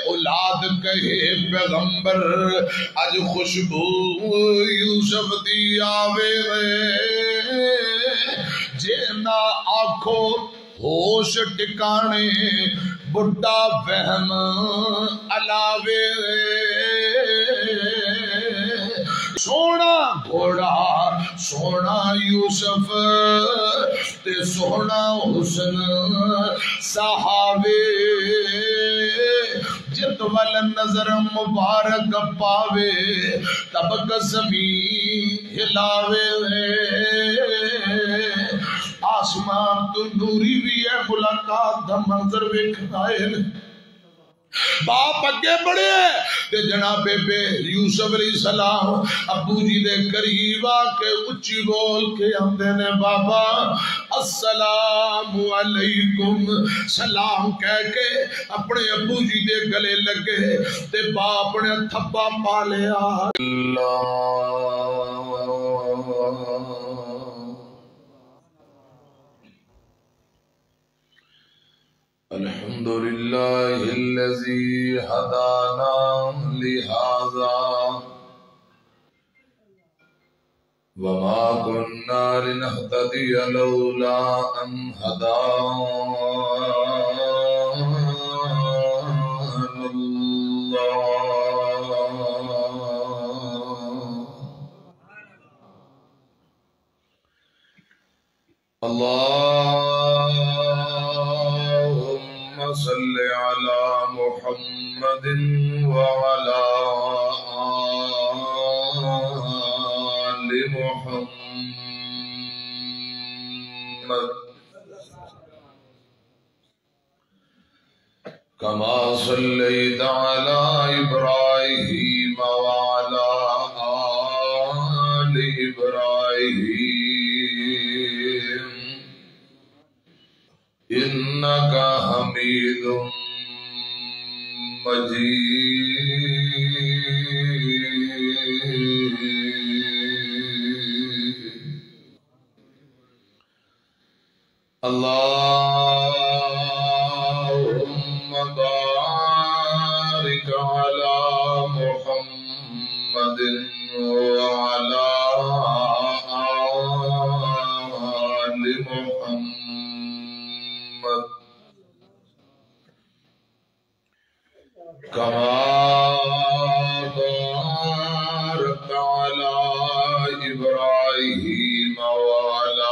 اولاد کہے پیغمبر اج خوشبو یوسف دی آوے جے نہ آکھو ہوش ٹکانے بڑھا وہم علاوے سونا گھوڑا سونا یوسف تے سونا حسن صحابے جت ول نظر مبارک پاوے تب زمین ہلاوے آسمان تو نوری بھی ہے ملاقات دا منظر ویکھنا ہے باپ اگے بڑھے تے جناب بے یوسف علیہ السلام ابو جی دے قریب آ کے اچھی بول کے آندے نے بابا السلام علیکم سلام کہہ کے اپنے ابو جی دے گلے لگے تے باپ نے تھپا پا لیا الحمد لله الذي هدانا لهذا وما كنا لنهتدي لولا أن هدانا الله صل على محمد وعلى آل محمد كما صليت على إبراهيم وعلى آل إبراهيم إنك حميد مجيد اللهم بارك على محمد وعلى آل محمد كما باركت على إبراهيم وعلى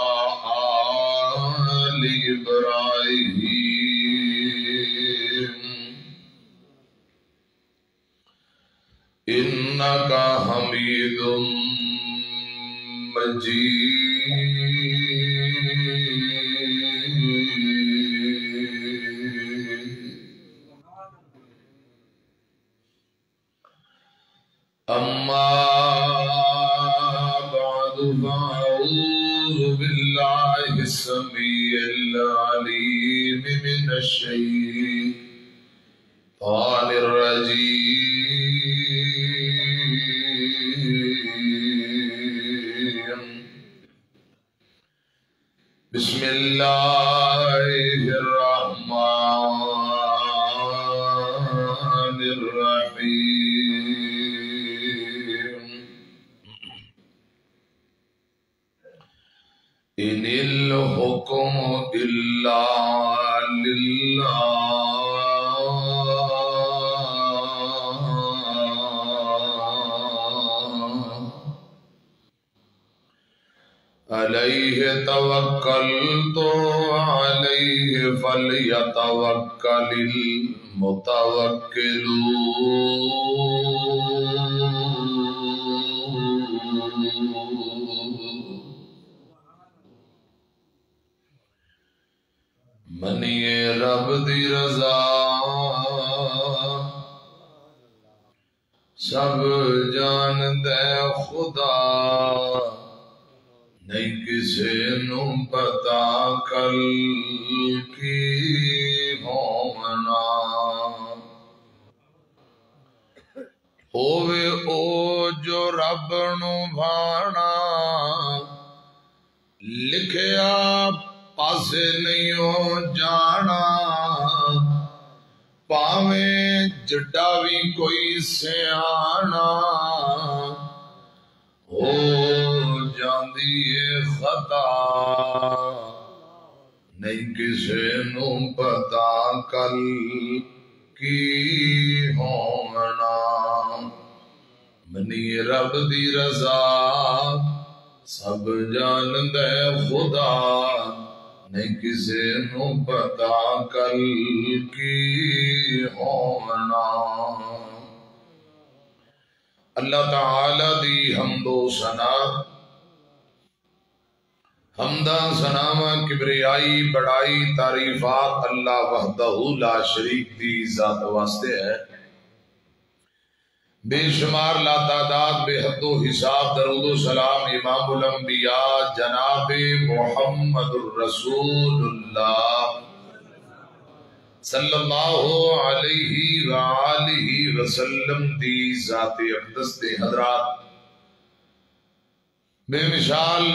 آل إبراهيم إنك حميد مجيد أما بعد فأعوذ بالله السميع العليم من الشيطان الرجيم بسم الله الرحمن الرحيم إن الحكم إلا لله عليه توكلت عليه فليتوكل المتوكلون منیے رب دی رضا سب جان دے خدا نہیں کسے نو پتا کل کی ہونا ہووے او جو رب نو بھانا لکھیا پاسے نہیں ہو جانا پاویں جڈا بھی کوئی سیانا ہو جاندی ہے خطا نہیں کسے نو پتا کل کی ہونا منی رب دی رضا سب جان دے خدا نہیں کسے نو پتا کل کی ہونا اللہ تعالی دی حمد و ثنا حمدہ ثناء کبریائی بڑائی تعریفات اللہ وحدہ لا شریک دی ذات واسطے ہے بے شمار لا تعداد بے حد و حساب درود و سلام امام الانبیاء جناب محمد الرسول اللہ صلی اللہ علیہ وآلہ وسلم دی ذات اقدس دے حضرات بے مثال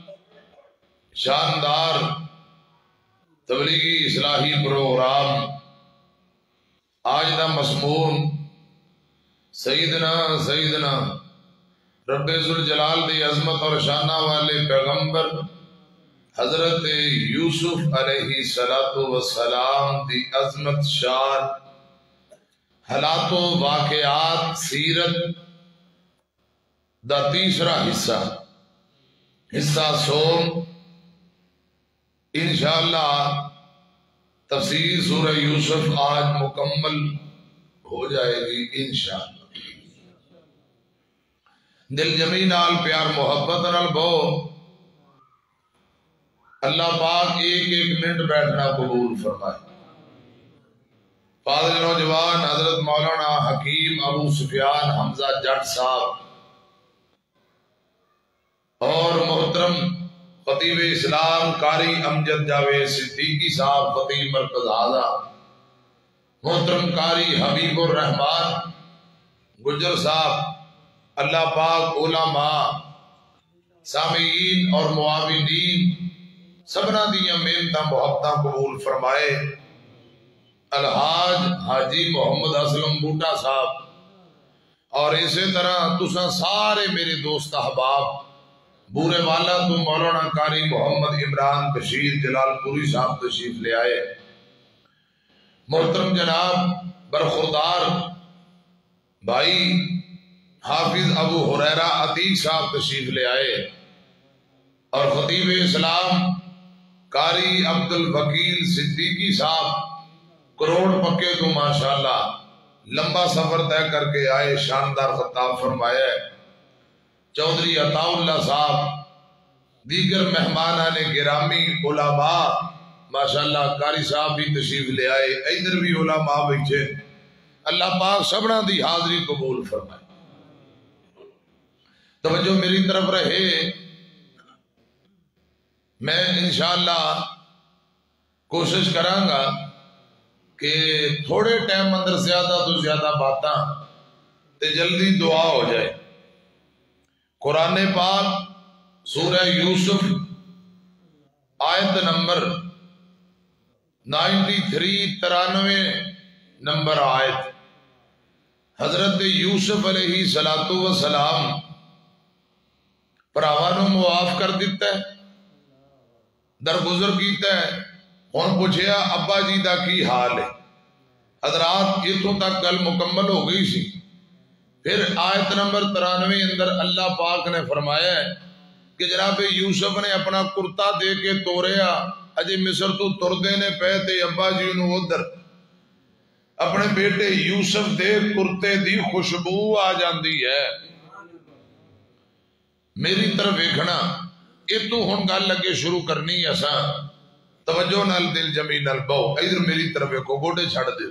شاندار تبلیغی اصلاحی پروگرام آج دا مضمون سیدنا رب ذوالجلال دی عظمت اور شانہ والے پیغمبر حضرت یوسف علیہ السلام دی عظمت شان حالات و واقعات سیرت دا تیسرا حصہ سوم انشاءاللہ تفسیر سورہ یوسف آج مکمل ہو جائے گی انشاءاللہ دل جمی نال پیار محبت نال بہو اللہ پاک ایک ایک منٹ بیٹھنا قبول فرمائے فاضل نوجوان حضرت مولانا حکیم ابو سفیان حمزہ جٹ صاحب اور محترم خطیب اسلام قاری امجد جاوید صدیقی صاحب خطیب مرکز اعظم محترم قاری حبیب الرحمان گجر صاحب اللہ پاک علماء سامعین اور معاونین سبنا دیاں محنتاں محبتاں قبول فرمائے الحاج حاجی محمد اسلم بوٹا صاحب اور اسی طرح تساں سارے میرے دوست احباب بورے والا تو مولانا قاری محمد عمران بشیر جلال پوری صاحب تشریف لے آئے محترم جناب برخوردار بھائی حافظ ابو ہریرہ عتیق صاحب تشریف لے آئے اور خطیب اسلام قاری عبد الوکیل صدیقی صاحب کروڑ پکے تو ماشاءاللہ لمبا سفر طے کر کے آئے شاندار خطاب فرمایا چودھری عطا اللہ صاحب دیگر مہمانان گرامی علماء ماشاءاللہ قاری صاحب بھی تشریف لے آئے ادھر بھی علماء بیٹھے اللہ پاک سبنا دی حاضری قبول فرمائے توجہ میری طرف رہے میں انشاءاللہ کوشش کروں گا کہ تھوڑے ٹائم اندر زیادہ تو زیادہ باتاں تے جلدی دعا ہو جائے قرآن پاک سورہ یوسف آیت نمبر 93 نمبر آیت حضرت یوسف علیہ السلام پراوانوں معاف کر دیتا ہے درگزر کیتا ہے ہن پوچھیا ابا جی دا کی حال ہے حضرات اتوں تک گل مکمل ہو گئی سی پھر آیت نمبر 93 اندر اللہ پاک نے فرمایا ہے کہ جناب یوسف نے اپنا کرتا دے کے توریا اجے مصر تو تردے نے پہ تے ابا جی نو ادھر اپنے بیٹے یوسف دے کرتے دی خوشبو آ جاندی ہے میری طرف ویکھنا اتو ہن گل لگے شروع کرنی اساں توجہ نال دل جمی نال بہو ادھر میری طرف ویکھو گوڈے چھڑ دے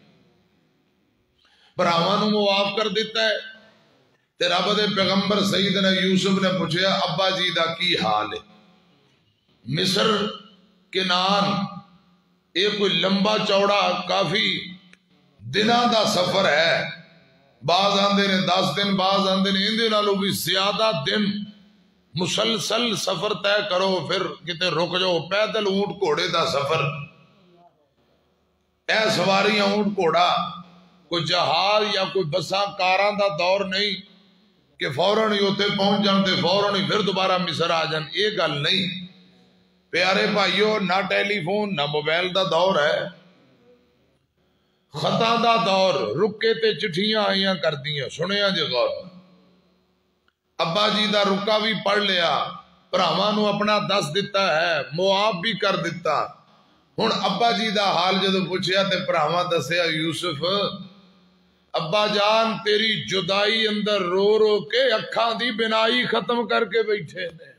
براواں نو معاف کر دیتا ہے تے رب دے پیغمبر سیدنا یوسف نے پوچھیا ابا جی دا کی حال ہے مصر کنعان ایک کوئی لمبا چوڑا کافی دنوں دا سفر ہے بعض آندے نے 10 دن بعض آندے نے اندے نالوں بھی زیادہ دن مسلسل سفر طے کرو پھر کتے رک جاؤ پیدل اونٹ گھوڑے دا سفر اے سواریاں اونٹ گھوڑا کوئی جہاز یا کوئی بساں کاراں دا دور نہیں کہ فوراً ہی ہوتے پہنچ جانتے فوراً ہی پھر دوبارہ مصر آ جان. یہ گل نہیں پیارے بھائیو. نہ ٹیلی فون نہ موبائل دا دور ہے, خطاں دا دور. رکے تے چٹھیاں آئیاں کر دیاں. سنیا جی غور, ابا جی دا رکا بھی پڑھ لیا, بھراواں نو اپنا دس دیتا ہے, معاف بھی کر دیتا. ہن ابا جی دا حال جدو پوچھیا تے بھراواں دسیا یوسف ابا جان تیری جدائی اندر رو رو کے اکھاں دی بینائی ختم کر کے بیٹھے نے.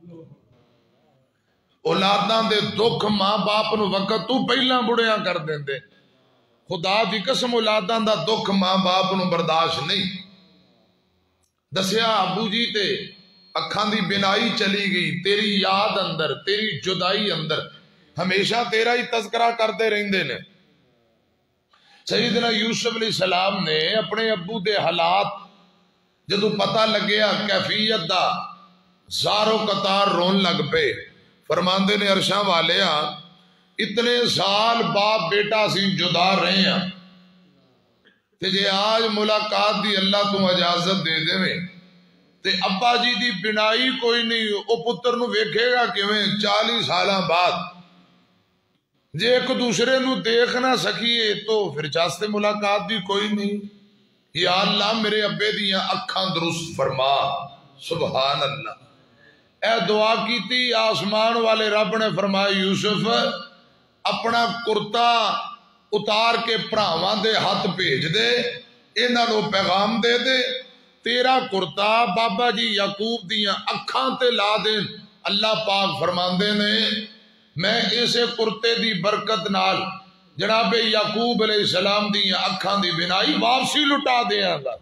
اولاداں دے دکھ ماں باپ نو وقت تو پہلا بڑیاں کر دیندے. خدا دی قسم اولاداں دا دکھ ماں باپ نو برداشت نہیں. دسیا ابو جی تے اکھاں دی بینائی چلی گئی, تیری یاد اندر تیری جدائی اندر ہمیشہ تیرا ہی تذکرہ کرتے رہندے نے. سیدنا یوسف علیہ السلام نے اپنے ابو دے حالات جدو پتہ لگیا کیفیت دا زارو قطار رون لگ پے. فرماندے نے عرشاں والیا اتنے سال باپ بیٹا سی جدا رہے ہیں تے جے آج ملاقات دی اللہ تو اجازت دے دے میں تے ابا جی دی بنائی کوئی نہیں, او پتر نو ویکھے گا کیویں 40 سالاں بعد. جے ایک دوسرے نو دیکھ نہ سکیے تو پھر چاستے ملاقات بھی کوئی نہیں. یا اللہ میرے ابے دیاں اکھاں درست فرما. سبحان اللہ. اے دعا کیتی, آسمان والے رب نے فرمایا یوسف اپنا کرتا اتار کے بھراواں دے ہاتھ بھیج دے, انہاں نو پیغام دے دے تیرا کرتا بابا جی یعقوب دیاں اکھاں تے لا دین. اللہ پاک فرماندے نے میں اسے کرتے دی برکت نال جناب یعقوب علیہ السلام دیاں اکھاں دی بنائی واپسی لٹا دیاں گا.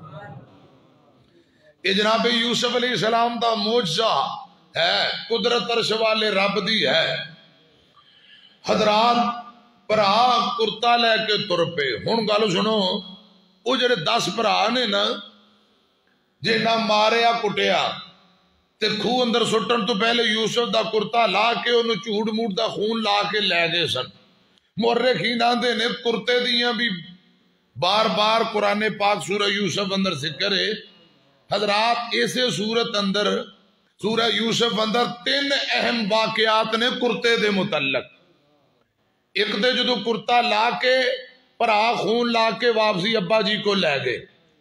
یہ جناب یوسف علیہ السلام دا معجزہ ہے, قدرت عرش والے رب دی ہے. حضرات بھرا کرتا لے کے تر پے. ہن گل سنو, وہ جڑے 10 بھرا نے نا جے نہ ماریا کٹیا تے خوہ اندر سٹن تو پہلے یوسف دا کرتا لا کے انہوں چوڑ موڑ دا خون لا کے لے گئے سن. مورخین آندے نے کرتے دیاں بھی بار بار قرآن پاک سورہ یوسف اندر ذکر ہے. حضرات ایسے صورت اندر سورہ یوسف اندر 3 اہم واقعات نے کرتے دے متعلق. ایک دے جدو کرتا لا کے پرا خون لا کے واپسی ابا جی کو لے گئے.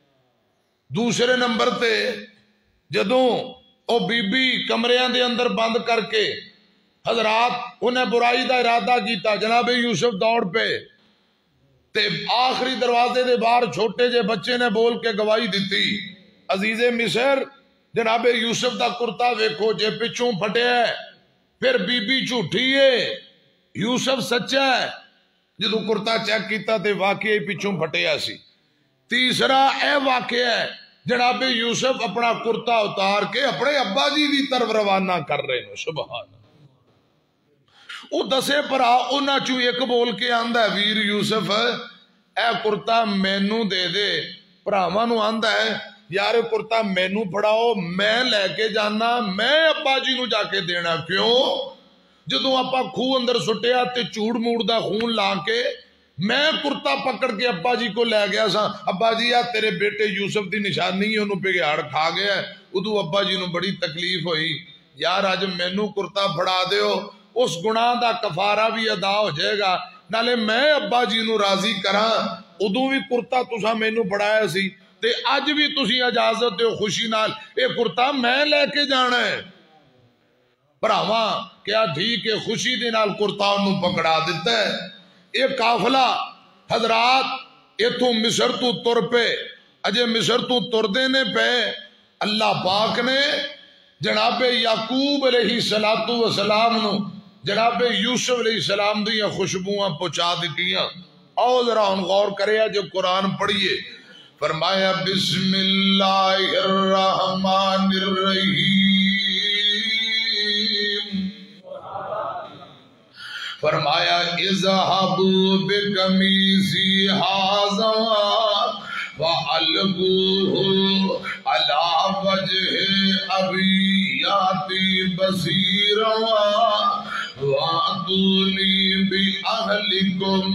دوسرے نمبر تے جدوں او بی بی کمریاں دے اندر بند کر کے حضرات انہیں برائی دا ارادہ کیتا, جناب یوسف دوڑ پہ تے آخری دروازے دے باہر چھوٹے جے بچے نے بول کے گواہی دیتی عزیز مصر جناب یوسف دا کرتا ویکھو جے پچھوں پھٹے ہے پھر بی بی جھوٹھی ہے یوسف سچا ہے. جدو کرتا چیک کیتا تے واقعی پچھوں پھٹیا سی. تیسرا اے واقعہ ہے جناب یوسف اپنا کرتا اتار کے اپنے ابا جی دی طرف روانہ کر رہے ہیں. سبحان او 10 بھرا انہاں چوں ایک بول کے آندا ہے ویر یوسف اے کرتا مینوں دے دے. بھراواں نو آندا ہے یار کرتا مینوں پڑھاؤ میں لے کے جانا, میں ابا جی نو جا کے دینا. کیوں جدوں آپا خوہ اندر سٹیا تے چوڑ موڑ دا خون لا کے میں کرتا پکڑ کے ابا جی کو لے گیا سا. ابا جی آ تیرے بیٹے یوسف دی نشانی ہے انہوں بگیاڑ کھا گیا ہے. ادو ابا جی نو بڑی تکلیف ہوئی, یار اج مینوں کرتا پھڑا دیو اس گناہ دا کفارہ بھی ادا ہو جائے گا, نالے میں ابا جی نو راضی کراں. ادو بھی کرتا تسا مینوں پڑھایا سی تے اج بھی تسی اجازت دیو خوشی نال اے کرتا میں لے کے جانا ہے. بھراواں کیا ٹھیک ہے خوشی دے نال کرتا انہوں پکڑا دیتا ہے. ایک قافلہ حضرات ایتھوں مصر تو تر پہ اجے مصر تو تر دینے پہ اللہ پاک نے جناب یعقوب علیہ السلام نو جناب یوسف علیہ السلام دیاں خوشبواں پہنچا دیتیاں. آؤ ذرا ہن غور کرے جو قرآن پڑھیے. فرمایا بسم اللہ الرحمن الرحیم. فرمایا اذهبوا بقمیصی ھذا وَأَلْقُوهُ عَلَى وَجْهِ أَبِي يَأْتِ بَصِيرًا فَأْتُونِي بِأَهْلِكُمْ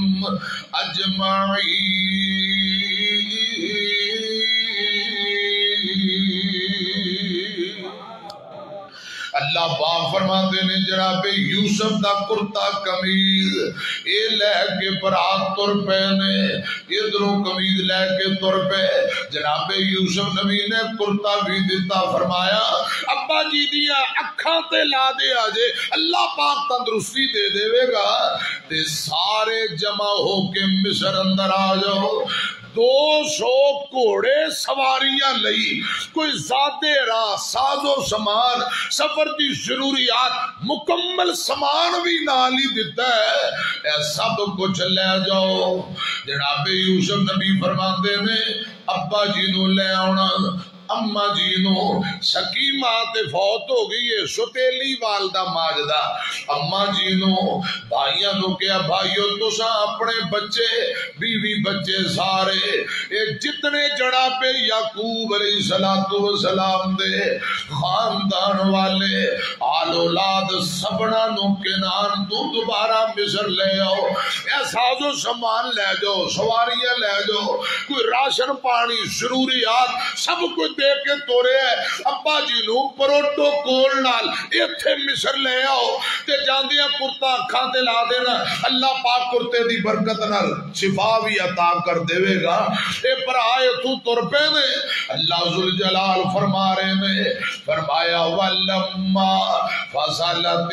أَجْمَعِينَ۔ اللہ پاک فرماتے نے جناب یوسف دا کرتا قمیض اے لے کے برات تر پے نے، ادھروں قمیض لے کے تر پے۔ جناب یوسف نبی نے کرتا بھی دیتا، فرمایا ابا جی دیا اکھاں تے لا دے آجے، اللہ پاک تندرستی دے دے گا تے سارے جمع ہو کے مصر اندر آ جاؤ۔ 200 گھوڑے سواریاں لئی، کوئی زیادہ راہ ساز و سامان سفر دی ضروریات مکمل سامان بھی نال ہی دیتا ہے، اے سب کچھ لے جاؤ۔ جناب یوسف نبی فرماندے نے ابا جی نو لے آنا، اما جی نو سکیمہ تے فوت ہو گئی ہے، ستیلی والدہ ماجدہ، اما جی نو بھائیاں نو کیا بھائیو تساں اپنے بچے بیوی بچے سارے جتنے جناب یعقوب علیہ السلام دے خاندان والے آل اولاد سبنا نو کنان تو دوبارہ مصر لے آؤ، اے ساز و سامان لے جاؤ، سواریاں لے جاؤ، کوئی راشن پانی ضروریات سب کچھ دے کے تورے ہے۔ ابا جی نو پروٹوکول نال ایتھے مصر لے آؤ تے جاندیاں کرتا اکھاں تے لا دینا، اللہ پاک کرتے دی برکت نال شفا بھی عطا کر دے گا۔ اے پر آئے تو تر پے نے، اللہ ذوالجلال فرما رہے نے، فرمایا وَلَمَّا فَصَلَتِ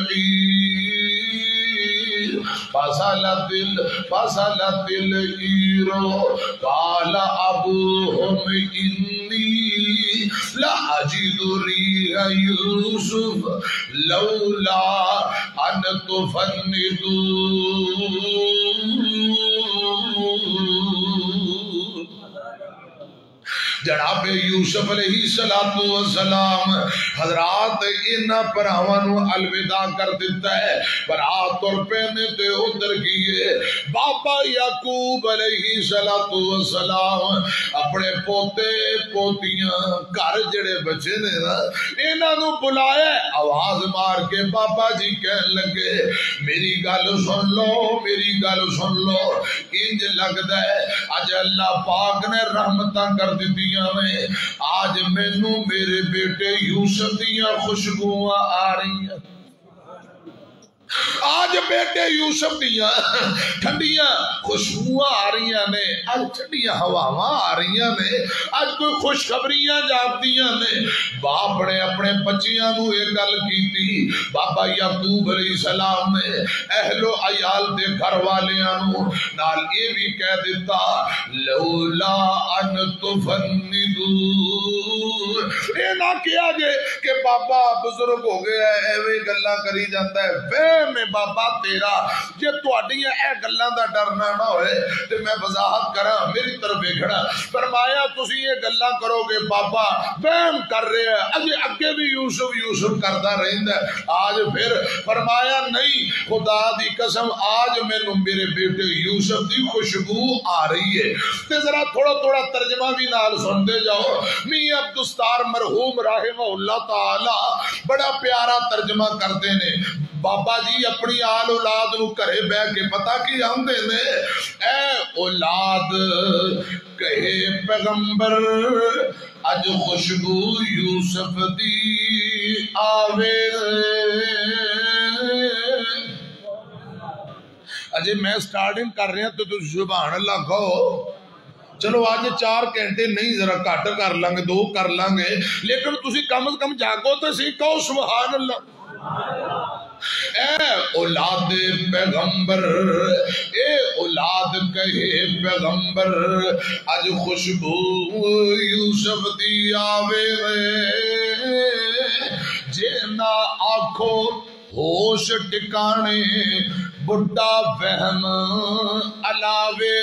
الْعِيرُ فَصَلَتِ الْعِيرُ قَالَ أَبُوهُمْ إِنِّي لَأَجِدُ رِيحَ يُوسُفَ لَوْلَا أَن تُفَنِّدُونِ۔ جناب یوسف علیہ السلام حضرات انہاں پراواں نو الوداع کر دیتا ہے، برات تر پینے تے ادھر کیے بابا یعقوب علیہ السلام اپنے پوتے پوتیاں گھر جڑے بچے نے نا انہاں نو بلایا، آواز مار کے بابا جی کہن لگے میری گل سن لو، میری گل سن لو، انج لگدا ہے اج اللہ پاک نے رحمتاں کر دیتی میں، آج مینو میرے بیٹے یوسف دیاں خوشبوواں آ رہی ہیں، آج بیٹے یوسف دیاں ٹھنڈیاں خوشبوواں آ رہی نے، آج ٹھنڈیاں ہواواں آ رہی نے، آج کوئی خوشخبریاں جاپدیاں نے۔ باپ نے اپنے بچیاں نو ایک گل کیتی، بابا یعقوب علیہ السلام نے اہل و عیال دے گھر والیاں نو نال یہ بھی کہہ دیتا لولا ان تفندون، اے نہ کیا جے کہ بابا بزرگ ہو گیا ہے ایویں گلاں کری جاتا ہے، میں بابا تیرا جے تواڈیاں اے گلاں دا ڈرنا نہ ہوئے تے میں وضاحت کراں، میری طرف ویکھنا۔ فرمایا تسی یہ گلاں کرو گے بابا وہم کر رہے ہیں، اگے بھی یوسف یوسف کردا رہندا ہے، آج پھر فرمایا نہیں خدا دی قسم آج مینوں میرے بیٹے یوسف دی خوشبو آ رہی ہے۔ تے ذرا تھوڑا تھوڑا ترجمہ بھی نال سنتے جاؤ، میاں عبدالستار مرحوم رحمہ اللہ تعالی بڑا پیارا ترجمہ کرتے نے۔ بابا جی اپنی آل اولاد نو کرے بہ کے پتہ کی آندے نے، اے اولاد کہے پیغمبر اج خوشبو یوسف دی آوے، اجے میں سٹارٹنگ کر رہا تو تم سبحان اللہ کہو، چلو آج 4 گھنٹے نہیں ذرا کٹ کر لیں گے 2 کر لیں گے، لیکن تسی کم از کم جاگو تو سی کہو سبحان اللہ۔ اے اولاد پیغمبر، اے اولاد کہے پیغمبر اج خوشبو یوسف دی آوے، جے نہ آکھو ہوش ٹکانے بڑھا وہم علاوے،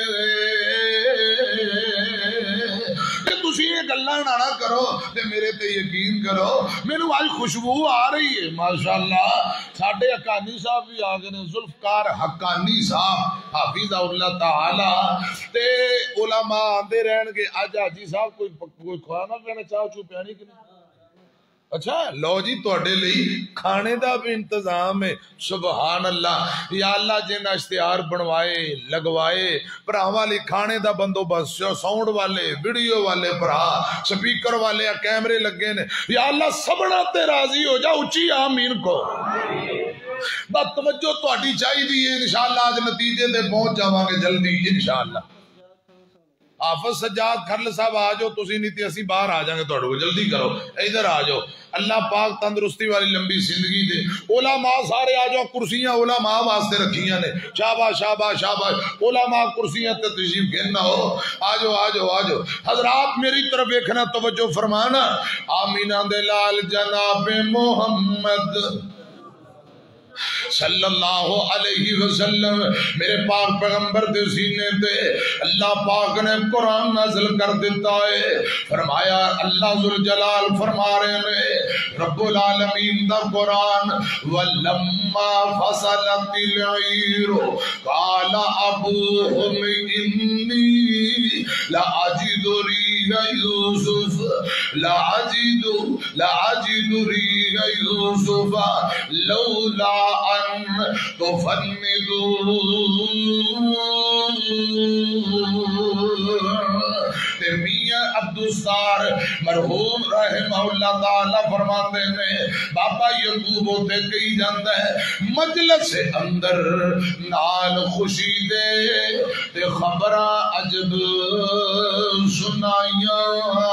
تسی یہ گلاں نہ کرو تے میرے تے یقین کرو مینوں آج خوشبو آ رہی ہے۔ ماشاءاللہ ساڈے حقانی صاحب بھی آ گئے نے، ذوالفقار حقانی صاحب حافظ اللہ تعالی، تے علماء آندے رہن گے اج حاجی صاحب کوئی کھانا پینا چاہ چو پیانی کہ نہیں؟ اچھا لو جی تواڈے لئی کھانے دا بھی انتظام ہے. سبحان اللہ. یا اللہ جن اشتہار بنوائے لگوائے بھراواں لئی کھانے دا بندوبست، ساؤنڈ والے، ویڈیو والے بھرا، سپیکر والے، کیمرے لگے نے، یا اللہ سبنا تے راضی ہو جا. اچھی آمین کو. بس توجہ تہاڈی چاہیے انشاءاللہ. اج نتیجے تے پہنچ جاواں گے جلدی انشاءاللہ. حافظ سجاد کھرل صاحب آ جاؤ، تسی نہیں تے اسی باہر آ جائیں گے تہاڈے کو. جلدی کرو ادھر آ جاؤ. اللہ پاک تندرستی والی لمبی زندگی دے. علماء سارے آ جاؤ. کرسیاں علماء واسطے رکھیاں نے. شاباش شاباش شاباش. علماء کرسیاں تے تشریف گھن نہ ہو. آ جاؤ آ جاؤ آ جاؤ. حضرات میری طرف دیکھنا، توجہ فرمانا. آمینہ دے لال جناب محمد صلی اللہ علیہ وسلم میرے پاک پیغمبر دے سینے تے اللہ پاک نے قرآن نازل کر دیتا ہے. فرمایا اللہ ذوالجلال فرما رہے ہیں رب العالمین دا قرآن وَلَمَّا فَصَلَتِ الْعِيرُ قَالَ أَبُوهُمْ إِنِّي لَأَجِدُ رِيحَ يُوسُفَ لَأَجِدُ رِيحَ يُوسُفَ لَوْلَا أن تفندوا. میاں عبدالستار مرحوم رحمہ اللہ تعالی فرماتے ہیں بابا یعقوب ہوتے کہی جاندہ ہے مجلس اندر نال خوشی دے تے خبرہ عجب سنائیاں.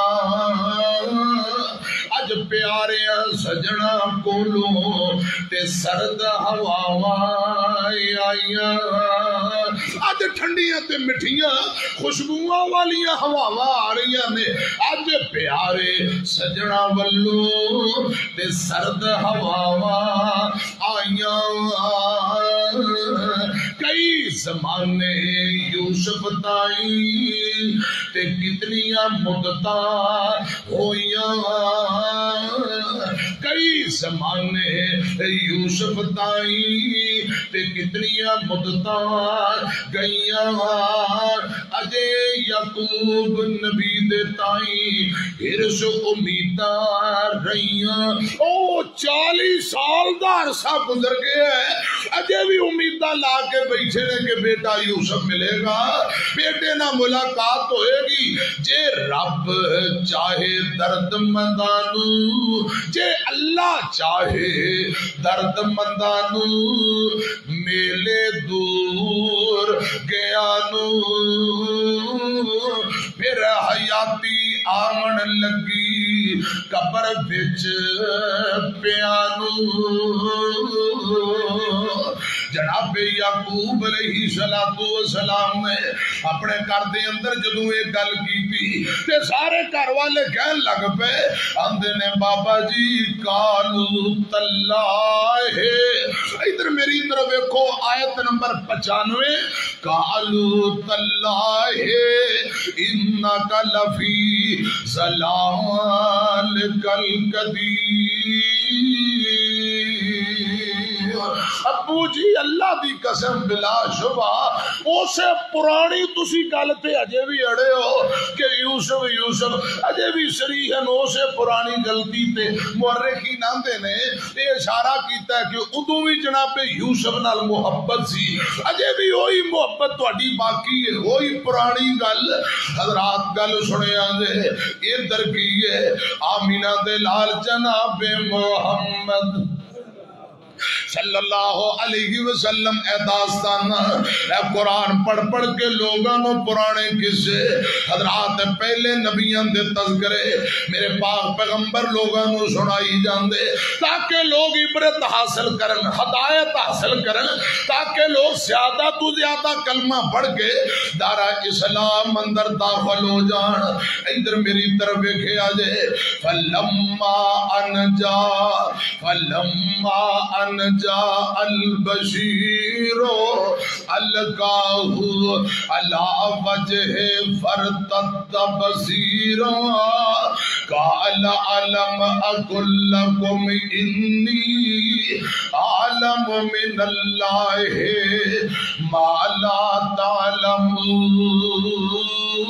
اج پیارے سجنا کولوں تے سرد ہواواں آئیاں. اج ٹھنڈیاں تے مٹھیاں خوشبوواں والیاں ہواواں آ رہیاں نے. اج پیارے سجنا ولوں تے سرد ہواواں آئیاں. کئی زمانے یوسف تائیں تے کتنیاں مدتاں ہویاں. کئی زمانے یوسف تائیں تے کتنیاں مدتاں گئیاں. اجے یعقوب نبی دے تائیں ہرس امیداں رہیاں. او 40 سال دا عرصہ گزر گیا ہے اجے بھی امیداں لا کے بیٹھے نے کہ بیٹا یوسف ملے گا، بیٹے نہ ملاقات ہوئے گی. جے رب چاہے درد مندانو، جے اللہ چاہے درد مندانو میلے دور گیا نو پھر حیاتی آمن لگی قبر بچ پیانو. جناب یعقوب علیہ السلام نے اپنے گھر دے اندر جدوں ایک گل کی تے سارے گھر والے کہن لگ پے آندے نے بابا جی قالوا تاللہ. ادھر میری طرف دیکھو آیت نمبر 95 قالوا تاللہ انک لفی ضلالک القدیم. ابو جی اللہ دی قسم بلا شبہ اسے پرانی تسی گل تے اجے بھی اڑے ہو کہ یوسف اجے بھی صریحاً اسے پرانی غلطی تے مورخین آندے نے یہ اشارہ کیتا ہے کہ ادوں بھی جناب یوسف نال محبت سی، اجے بھی وہی محبت تہاڈی باقی ہے، وہی پرانی گل. حضرات گل سنے آندے ادھر کی ہے آمینہ دے لال جناب محمد صلی اللہ علیہ وسلم. اے داستان اے قرآن پڑھ پڑھ کے لوگاں نو پرانے قصے حضرات پہلے نبیان دے تذکرے میرے پاک پیغمبر لوگاں نو سنائی جاندے تاکہ لوگ عبرت حاصل کرن، ہدایت حاصل کرن، تاکہ لوگ زیادہ تو زیادہ کلمہ پڑھ کے دارہ اسلام اندر داخل ہو جان. ادھر میری طرف دیکھے آجے فلما انجا ان جا البشیر القاہ علی وجہ فرتد بصیرا قال علم اقل لکم انی عالم من اللہ ما لا تعلمون۔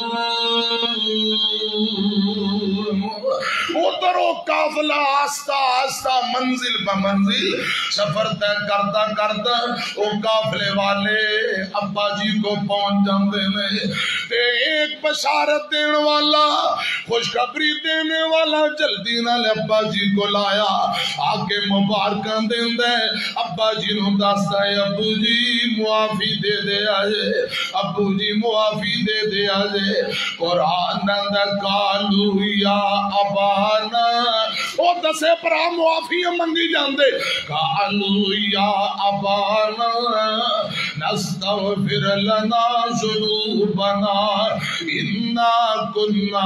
اترو قافلہ آہستہ آہستہ منزل بمنزل سفر طے کرتا کرتا وہ قافلے والے ابا جی کو پہنچ جاندے نے تے ایک بشارت دینے والا خوشخبری دینے والا جلدی نال ابا جی کو لایا آکے مبارکاں دیندے ابا جی نو دستا ہے ابو جی معافی دے دے آجے ابو جی معافی دے دے آجے قرآن اندر قالو یا ابانا او دسے پرا معافی منگی جاندے قالو یا ابانا نستغفر لنا ذنوبنا انا كنا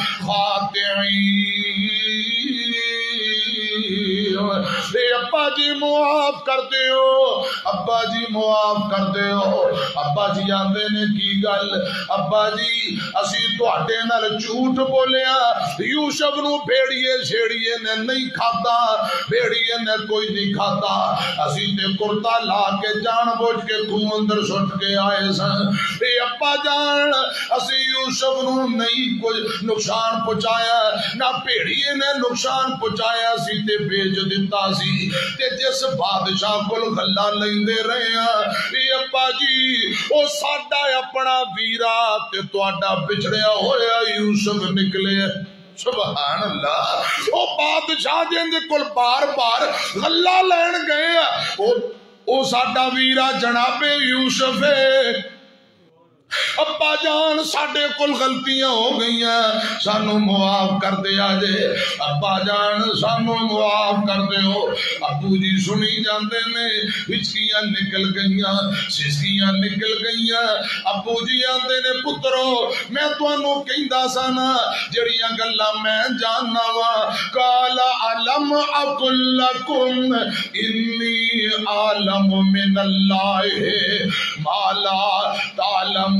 خاطئین۔ ابا جی معاف کر دیو ابا جی معاف کر دیو۔ ابا جی آندے نے کی گل ابا جی اسی تواڈے نال جھوٹ بولیا یوسف نو بھیڑیے چھیڑیے نے نہیں کھاتا بھیڑیے نے کوئی نہیں کھاتا اسی تے کرتا لا کے جان بوجھ کے خون اندر سٹ کے آئے سن اے ابا جان اسی یوسف نو نہیں کوئی نقصان پہنچایا نہ بھیڑیے نے نقصان پہنچایا سی تے بیچ دیتا سی تے جس بادشاہ کول گلا لیندے رہے ہیں اے ابا جی او ساڈا اپنا ویرا تے تواڈا بچڑیا ہویا یوسف نکلے۔ سبحان اللہ او بادشاہ جندے کول بار بار غلہ لین گئے او ساڈا ویرا جناب یوسف ہے۔ ابا جان ساڈے کول غلطیاں ہو گئی ہیں سانو معاف کر دے آجے ابا جان سانو معاف کر دے ہو۔ ابو جی سنی جاندے نے ہچکیاں نکل گئیاں سسکیاں نکل گئیاں ابو جی آندے نے پترو میں تانوں کہندا سا نا جڑیاں گلاں میں جاننا وا قال علم اقل لکم انی عالم من اللہ ما لا تعلم۔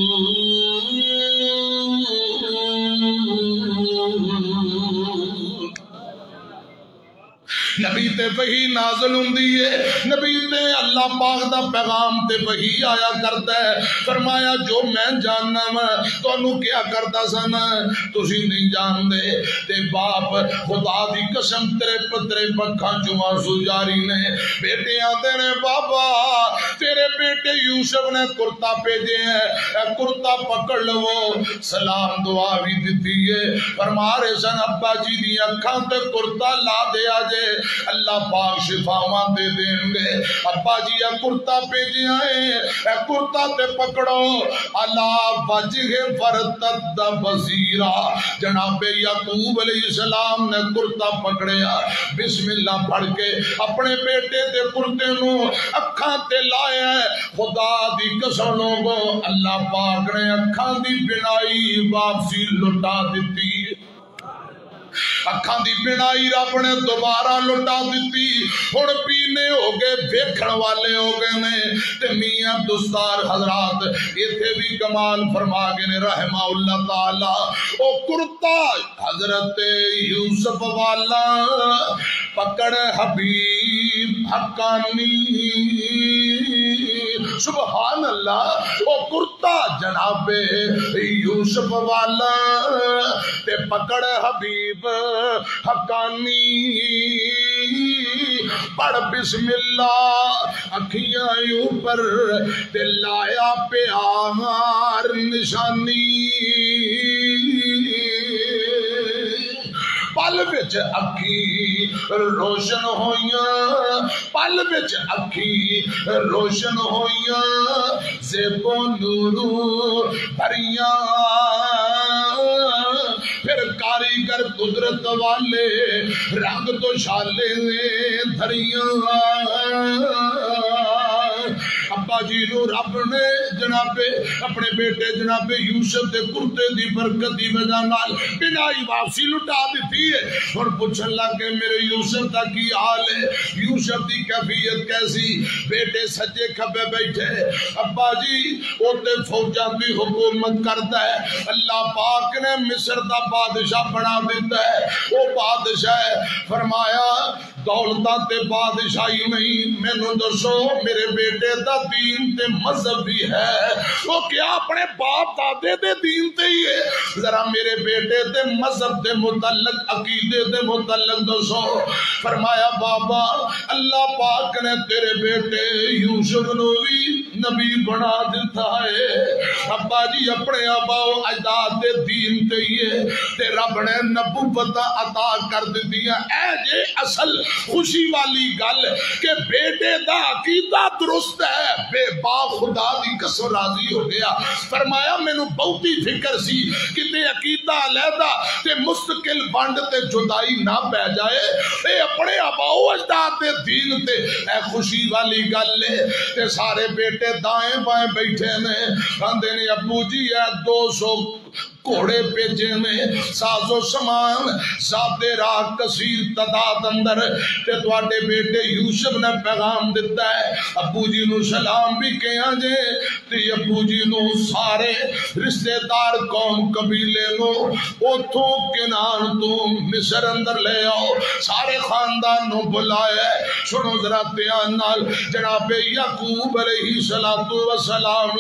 نبی تے وحی نازل ہوندی ہے نبی تے اللہ پاک دا پیغام تے وحی آیا کرتا ہے فرمایا جو میں جاننا میں تانوں کیا کرتا سن تسی نہیں جان دے تے باپ خدا دی قسم تیرے پترے پکھاں چوں آنسو جاری نے بیٹے آندے نے بابا تیرے بیٹے یوسف نے کرتا بھیجے ہیں اے کرتا پکڑ لو سلام دعا بھی دیتی ہے فرما رہے سن ابا جی دی اکھاں تے کرتا لا دے آجے اللہ پاک شفاواں دے دیں گے۔ ابا جی اے کرتا بھیجے آئے اے کرتا تے پکڑو اللہ وجہ فرتد بصیرا جناب یعقوب علیہ السلام نے کرتا پکڑیا بسم اللہ پڑھ کے اپنے بیٹے تے کرتے نو اکھاں تے لایا خدا دی قسم لوگو اللہ پاک نے اکھاں دی بینائی واپسی لٹا دیتی اکھاں دی بینائی رب نے دوبارہ لٹا دیتی ہن پینے ہو گئے ویکھن والے ہو گئے نے تے میاں دستار حضرات ایتھے بھی کمال فرما گئے نے رحمہ اللہ تعالی او کرتا حضرت یوسف والا پکڑ حبیب حقانی سبحان اللہ او کرتا جناب یوسف والا تے پکڑ حبیب حقانی پڑھ بسم اللہ اکھیاں اوپر تے لایا پیار نشانی پل وچ اکھی روشن ہویاں پل وچ اکھی روشن ہویاں زیبو نور بھریاں پھر کاریگر قدرت والے رنگ تو شالے دھریاں ابا جی نو رب نے جناب اپنے بیٹے جناب یوسف دے کرتے دی برکت دی وجہ نال بنائی واپسی لٹا دیتی ہے. اور پوچھن لگے میرے یوسف دا کی حال ہے, یوسف دی کیفیت کیسی؟ بیٹے سجے کھبے بیٹھے, ابا جی اوتے فوجاں دی حکومت کرتا ہے, اللہ پاک نے مصر دا بادشاہ بنا دیتا ہے. وہ بادشاہ فرمایا دولتاں تے بادشاہی نہیں, مینوں دسو میرے بیٹے دا دین تے مذہب بھی ہے, وہ کیا اپنے باپ دادے دے دین تے ہی ہے؟ ذرا میرے بیٹے دے مذہب دے متعلق عقیدے دے متعلق دسو. فرمایا بابا اللہ پاک نے تیرے بیٹے یوسف نو بھی نبی بنا دیتا ہے. ابا جی اپنے آبا و اجداد دے دین تے ہی ہے تے رب نے نبوت عطا کر دیتی ہے. اے جے اصل خوشی والی گل کہ بیٹے دا عقیدہ درست ہے, بے با خدا دی قسم راضی ہو گیا. فرمایا مینوں بہتی فکر سی کہ عقیدہ علیحدہ تے مستقل بانڈ تے جدائی نہ پہ جائے, اے اپنے آبا و اجداد دے دین تے اے خوشی والی گل ہے. تے سارے بیٹے دائیں بائیں بیٹھے نے, کہندے نے ابو جی اے 200 گھوڑے پیجے میں ساز و سامان سادے راہ کثیر تعداد اندر تے تواڈے بیٹے یوسف نے پیغام دیتا ہے. ابو جی نو سلام بھی کہیا جے تے ابو جی نو سارے رشتہ دار قوم قبیلے نو اوتھوں کنان تو مصر اندر لے آؤ, سارے خاندان نو بلایا. سنو ذرا دھیان نال جناب یعقوب علیہ السلام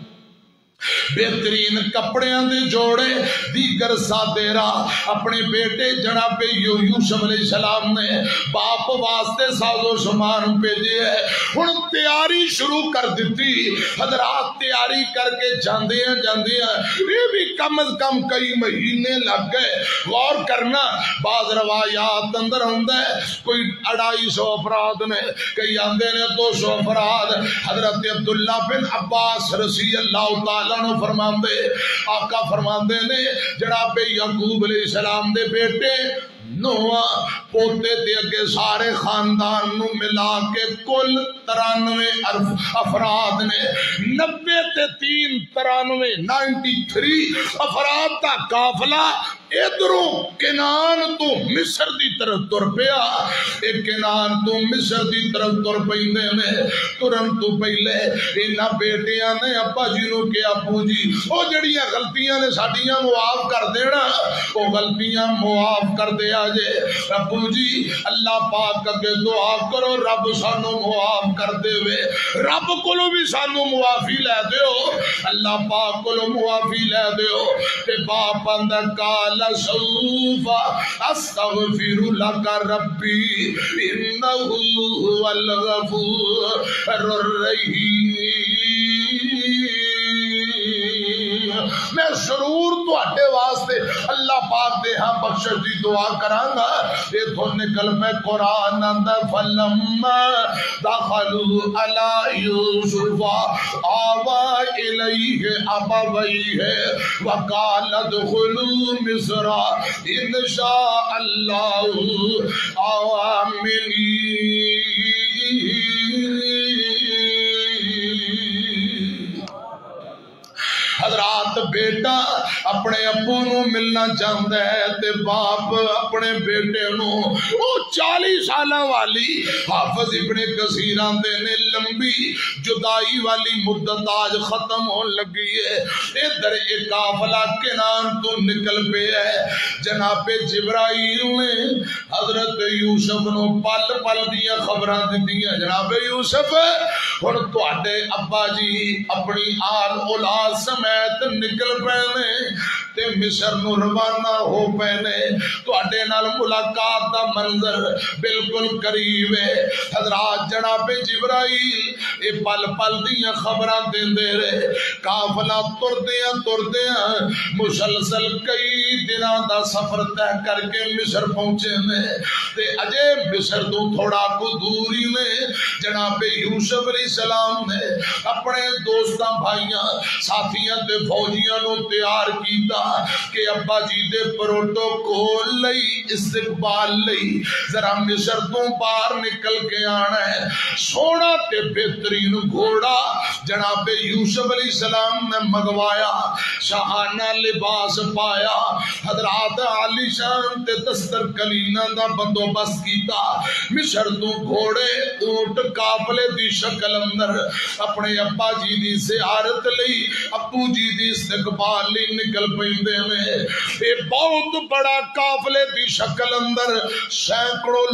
بہترین کپڑیاں دے جوڑے دیگر سادے راہ اپنے بیٹے جناب یوسف علیہ السلام نے باپ واسطے ساز و سامان بھیجے ہے. ہن تیاری شروع کر دیتی. حضرات تیاری کر کے جاندے ہیں یہ بھی کم از کم کئی مہینے لگ گئے. غور کرنا بعض روایات اندر ہوندا ہے کوئی 250 افراد نے, کئی آندے نے 200 افراد. حضرت عبداللہ بن عباس رضی اللہ تعالی نو فرماندے آقا فرماندے نے جناب یعقوب علیہ السلام دے بیٹے نوح پوتے دے اگے سارے خاندان نو ملا کے کل 93 افراد نے 90 تے 3 93 افراد کا قافلہ ادھروں کنان تو مصر دی طرف تر پیا. ایک کنان تو مصر دی طرف تر پیندے نے. ترن تو پہلے انہاں بیٹیاں نے ابا جی نو کہ ابو جی او جڑیاں غلطیاں نے ساڈیاں معاف کر دینا, او غلطیاں معاف کر دیا جے. ابو جی اللہ پاک اگے دعا کرو رب سانو معاف کر دے وے, رب کولو بھی سانو معافی لے دیو, اللہ پاک کولو معافی لے دیو. تے باپ اندر کال سوف استغفر لك ربي انه هو الغفور الرحيم. میں ضرور تواڈے واسطے اللہ پاک دے ہاں بخشش دی دعا کراں گا. یہ تو نکل میں قرآن اندر فلما دخلوا على يوسف آوى إليه أبويه وقال ادخلوا مصر إن شاء الله آمنين. حضرات بیٹا اپنے ابو نو ملنا چاہتا ہے تے باپ اپنے بیٹے نو. وہ 40 سالاں والی حافظ ابن کثیر آندے نے لمبی جدائی والی مدت آج ختم ہون لگی ہے. ادھر ایک قافلہ کنان تو نکل پہ ہے. جناب جبرائیل نے حضرت یوسف نو پل پل دیا خبراں دتیاں جناب یوسف اور تواڈے ابا جی اپنی آل اولاد سمیت نکل پے تے مصر نو روانہ ہو پے نے. تواڈے نال ملاقات دا منظر بالکل قریب ہے. حضرات جناب جبرائیل اے پل پل دیاں خبراں دیندے رہے. قافلہ تردیاں مسلسل کئی دناں دا سفر طے کر کے مصر پہنچے نے تے اجے مصر تو تھوڑا کو دوری نے جناب یوسف علیہ السلام نے اپنے دوستاں بھائیاں ساتھیاں تے فوجیاں نو تیار کیتا. کہ ابا جی دے پروٹوکول لئی استقبال لئی ذرا مصر تو باہر نکل کے آنا ہے. سونا تے بہترین گھوڑا جناب یوسف علیہ السلام نے منگوایا, شاہانہ لباس پایا, حضرات عالی شان تے دستر کلینا دا بندوبست کیتا. مصر تو گھوڑے اونٹ قافلے دی شکل اندر اپنے ابا جی دی زیارت لئی ابو جی دی استقبال لئی نکل پیندے میں. اے بہت بڑا قافلے دی شکل اندر سینکڑوں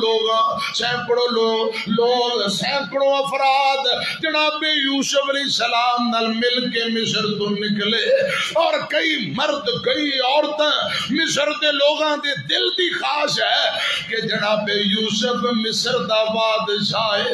لوگ سینکڑوں افراد جناب یوسف علیہ السلام نال مل کے مصر تو نکلے, اور کئی مرد کئی عورتیں مصر دے لوگاں دے دل دی خواہش ہے کہ جناب یوسف مصر دا بادشاہ ہے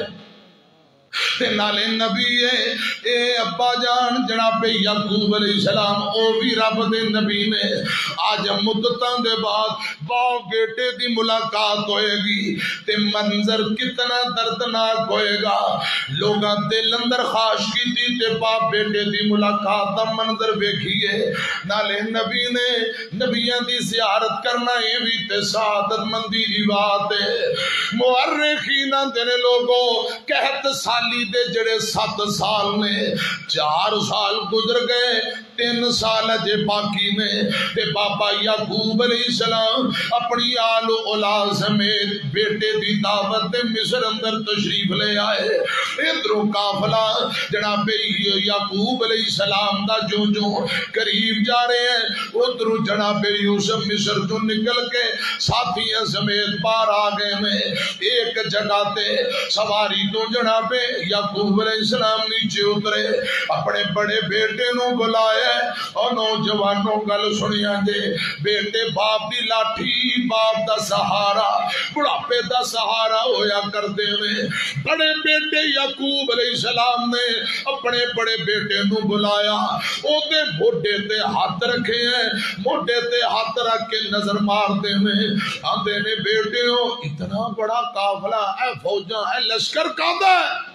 تے نالے نبی ہے. اے ابا جان جناب یعقوب علیہ السلام او بھی رب دے نبی نے. آج مدتاں دے بعد باپ بیٹے دی ملاقات ہوئے گی تے منظر کتنا دردناک ہوئے گا. لوگاں دل اندر خواہش کی تھی تے باپ بیٹے دی ملاقات دا منظر ویکھیے. نالے نبی نے نبیاں دی زیارت کرنا یہ بھی تے سعادت مندی دی بات ہے. مورخین دے لوگوں کہت سالی دے جڑے 7 سال نے 4 سال گزر گئے 3 سال اجے باقی نے تے بابا یعقوب علیہ السلام اپنی آل و اولاد سمیت بیٹے دی دعوت دے مصر اندر تشریف لے آئے. ادھروں قافلہ جناب یعقوب علیہ السلام دا جو قریب جا رہے ہیں ادھروں جناب یوسف مصر تو نکل کے ساتھیاں سمیت پار آ گئے میں. ایک جگہ تے سواری تو جناب یعقوب علیہ السلام نیچے اترے, اپنے بڑے بیٹے نو بلائے اور نوجوانوں گل سنیا دے. بیٹے باپ دی لاٹھی باپ دا سہارا بڑھاپے دا سہارا ہویا کرتے ہوئے. بڑے بیٹے یعقوب علیہ السلام نے اپنے بڑے بیٹے نو بلایا, او دے موڈے تے ہاتھ رکھے ہیں, موڈے تے ہاتھ رکھ کے نظر مارتے ہیں. آندے نے بیٹیوں اتنا بڑا قافلہ اے فوجاں اے لشکر کعبہ ہے.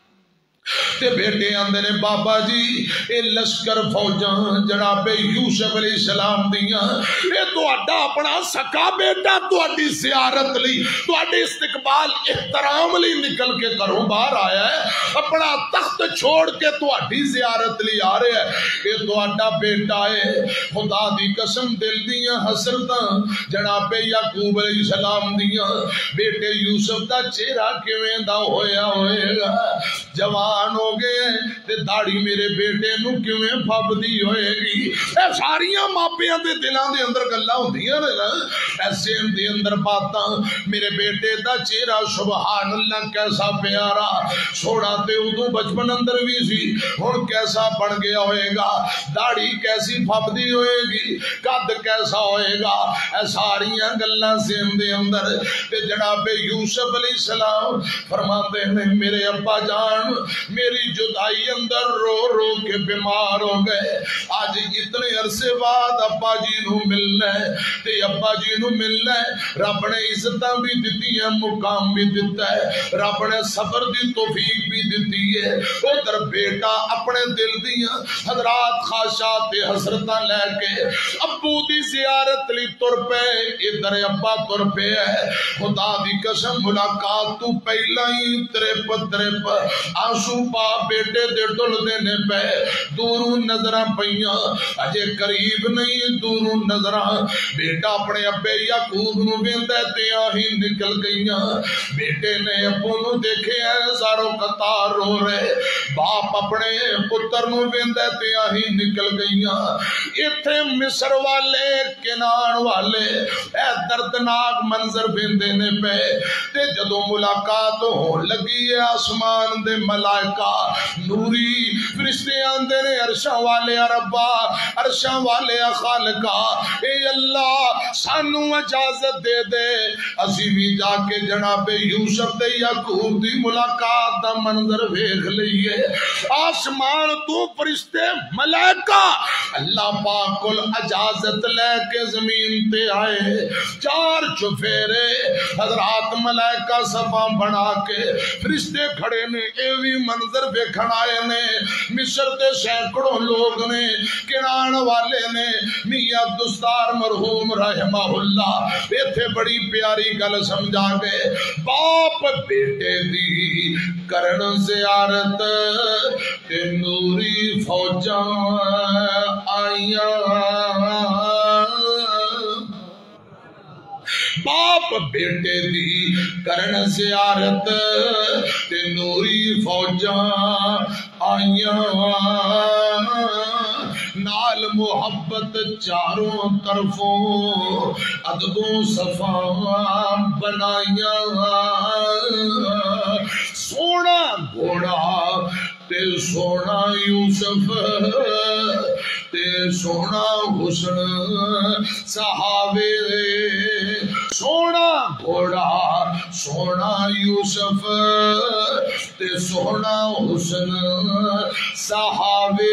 تے بیٹے آندے نے بابا جی اے لشکر فوجاں جناب یوسف علیہ السلام دیاں, اے تہاڈا اپنا سکا بیٹا تہاڈی زیارت لئی تہاڈے استقبال احترام لئی نکل کے گھروں باہر آیا ہے, اپنا تخت چھوڑ کے تہاڈی زیارت لئی آ رہا ہے. اے تہاڈا بیٹا ہے. خدا دی قسم دل دیاں حسرتاں جناب یعقوب علیہ السلام دیاں بیٹے یوسف دا چہرہ کیویں دا ہویا ہوئے گا. جوان ہو گئے تے داڑھی میرے بیٹے نو کیویں پھبدی ہوئے گی. اے ساریاں ماپیاں دے دلاں دے اندر گلاں ہوندیاں نے نا, ایسے دے اندر باتاں میرے بیٹے دا چہرہ سبحان اللہ کیسا پیارا سوڑا تے ادو بچپن اندر بھی سی ہن کیسا بن گیا ہوئے گا, داڑھی کیسی پھبدی ہوئے گی, قد کیسا ہوئے گا. اے ساریاں گلاں سین دے اندر تے جناب یوسف علیہ السلام فرماندے نے میرے ابا جان میری جدائی اندر رو رو کے بیمار ہو گئے. آج اتنے عرصے بعد ابا جی نو ملنا ہے تے ابا جی نو ملنا ہے. رب نے عزتاں بھی دتی ہیں, مقام بھی دیتا ہے, رب نے صبر دی توفیق بھی دیتی ہے. ادھر بیٹا اپنے دل دیاں حضرات خواہشات تے حسرتاں لے کے ابو دی زیارت لی تر پے, ادھر ابا تر پے ہے. خدا دی قسم ملاقات تو پہلا ہی ترپ آنسو پا بیٹے دے ڈل دینے پہ دوروں نظرہ پئیاں, اجے قریب نہیں دوروں نظرہ. بیٹا اپنے ابے یعقوب نو ویندا تے آہی نکل گئیاں. بیٹے نے ابو نو دیکھے ہیں زارو قطار رو رہے, باپ اپنے پتر نو ویندا تے آہی نکل گئیاں. ایتھے مصر والے کنان والے اے دردناک منظر ویندے نے پہ تے جدوں ملاقات ہون لگی ہے آسمان دے ملائکہ نوری فرشتے آندے نے عرشاں والے ربا عرشاں والے خالقہ اے اللہ سانو اجازت دے دے اسی بھی جا کے جناب یوسف تے یعقوب دی ملاقات دا منظر ویکھ لئیے. آسمان تو فرشتے ملائکہ اللہ پاک کل اجازت لے کے زمین تے آئے. 4 چفیرے حضرات ملائکہ صفا بنا کے فرشتے کھڑے نے, اے بھی منظر ویکھن آئے نے مصر دے سینکڑوں لوگ نے کنان والے نے میاں عبدالستار مرحوم رحمہ اللہ ایتھے بڑی پیاری گل سمجھا گئے باپ بیٹے دی کرن زیارت تے نوری فوجاں آئیاں باپ بیٹے دی کرن زیارت تے نوری فوجاں آئیاں نال محبت چاروں طرفوں ادبوں صفا بنائیاں سونا گھوڑا تے سونا یوسف تے سونا حسن صحابے سونا گھوڑا سونا یوسف تے سونا حسن صحابے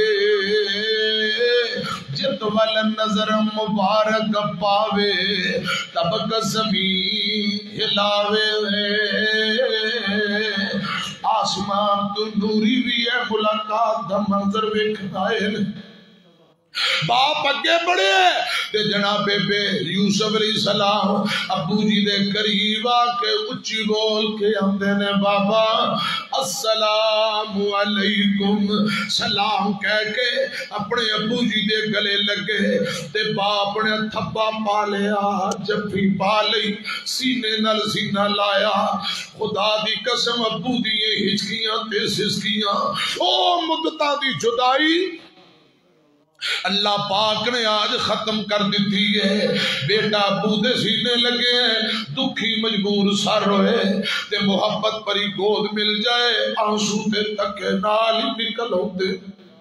جت وال نظر مبارک پاوے تب زمین ہلاوے آسمان تو نوری بھی ہے ملاقات دا منظر ویکھن آئے باپ اگے بڑھے تے جناب بے یوسف علیہ السلام ابو جی دے قریب آ کے اچھی بول کے آندے نے بابا السلام علیکم سلام کہہ کے اپنے ابو جی دے گلے لگے تے باپ نے تھپا پا لیا جفی پا لئی سینے نال سینہ لایا خدا دی قسم ابو دی ہچکیاں تے سسکیاں او مدتاں دی جدائی اللہ پاک نے آج ختم کر دیتی ہے بیٹا ابو دے سینے لگے ہیں دکھی مجبور سر ہوئے تے محبت پری گود مل جائے آنسو تے تکے نال ہی نکل ہوتے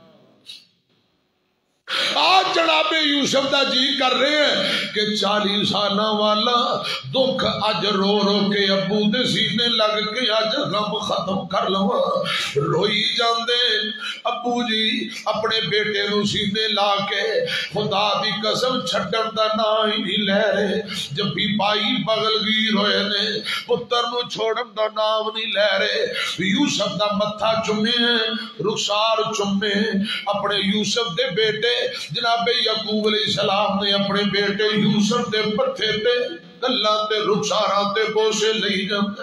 آج جناب یوسف دا جی کر رہے ہیں کہ 40 سالہ والا دکھ اج رو رو کے ابو دے سینے لگ کے اج غم ختم کر لوا روئی جاندے ابو جی اپنے بیٹے نو سینے لا کے خدا دی قسم چھڈن دا نام ہی نہیں لے رہے جب بھی بائی بغل گیر ہوئے نے پتر نو چھوڑن دا نام نہیں لے رہے یوسف دا متھا چومے رخسار چومے اپنے یوسف دے بیٹے جناب یعقوب علیہ السلام نے اپنے بیٹے یوسف دے پتھے تے گلاں تے رخساراں تے بوسے لئی جاندے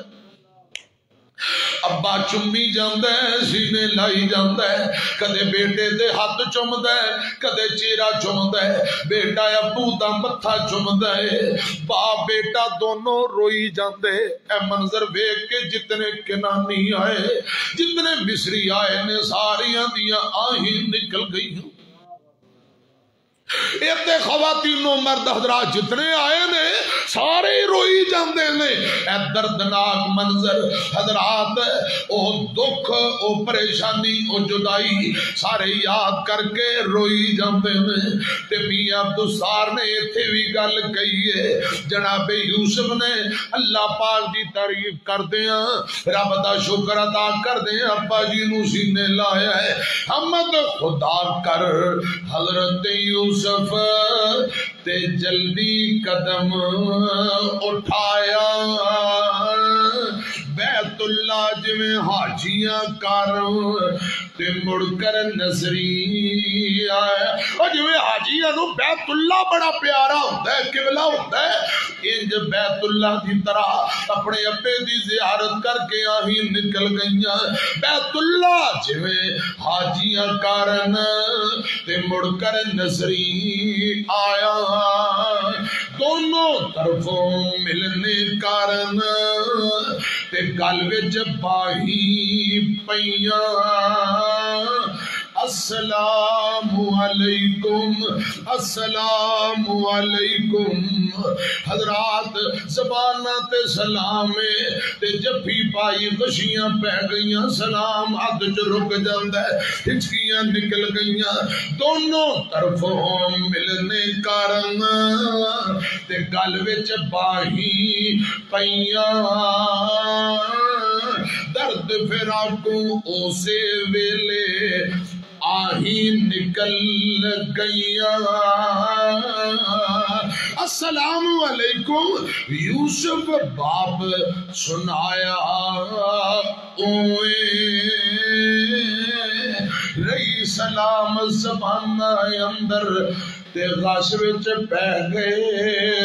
ابا چمی جاندے سینے لائی جاندے کدے بیٹے دے ہاتھ چمدے کدے چہرہ چمدے بیٹا ابو دا متھا چمدے باپ بیٹا دونوں روئی جاندے اے منظر دیکھ کے جتنے کنانی آئے جتنے مصری آئے نے ساریاں دیاں آہیں نکل گئی ہوں ایتے خواتین و مرد حضرات جتنے آئے نے سارے روئی جاندے نے اے دردناک منظر حضرات او دکھ او پریشانی او جدائی سارے یاد کر کے روئی جاندے نے تے میاں عبدالستار نے ایتھے بھی گل کہی ہے جناب یوسف نے اللہ پاک دی تعریف کر دیاں رب دا شکر ادا کر دیاں ابا جی نو سینے لایا ہے حمد خدا کر حضرت یوسف تے جلدی قدم اٹھایا بیت اللہ جویں حاجیاں کر تے مڑ کر نظری آیا اور جویں حاجیاں نو بیت اللہ بڑا پیارا ہوتا ہے قبلہ ہوتا ہے انج بیت اللہ دی طرح اپنے ابے دی زیارت کر کے آہیں نکل گئیاں بیت اللہ جویں حاجیاں کارن تے مڑ کر نظری آیا دونوں طرفوں ملنے کارن تے گل وچ باہی پیاں السلام علیکم السلام علیکم حضرات زبانہ تے سلام تے جفی پائی غشیاں پہ گئیاں سلام حد چ رک جاندہ ہچکیاں نکل گئیاں دونوں طرفوں ملنے کارن تے گل وچ باہی پیاں درد فراقوں اسے ویلے آہیں نکل گئیاں السلام علیکم یوسف باپ سنایا رہی سلام زبان اندر تے غش وچ پہ گئے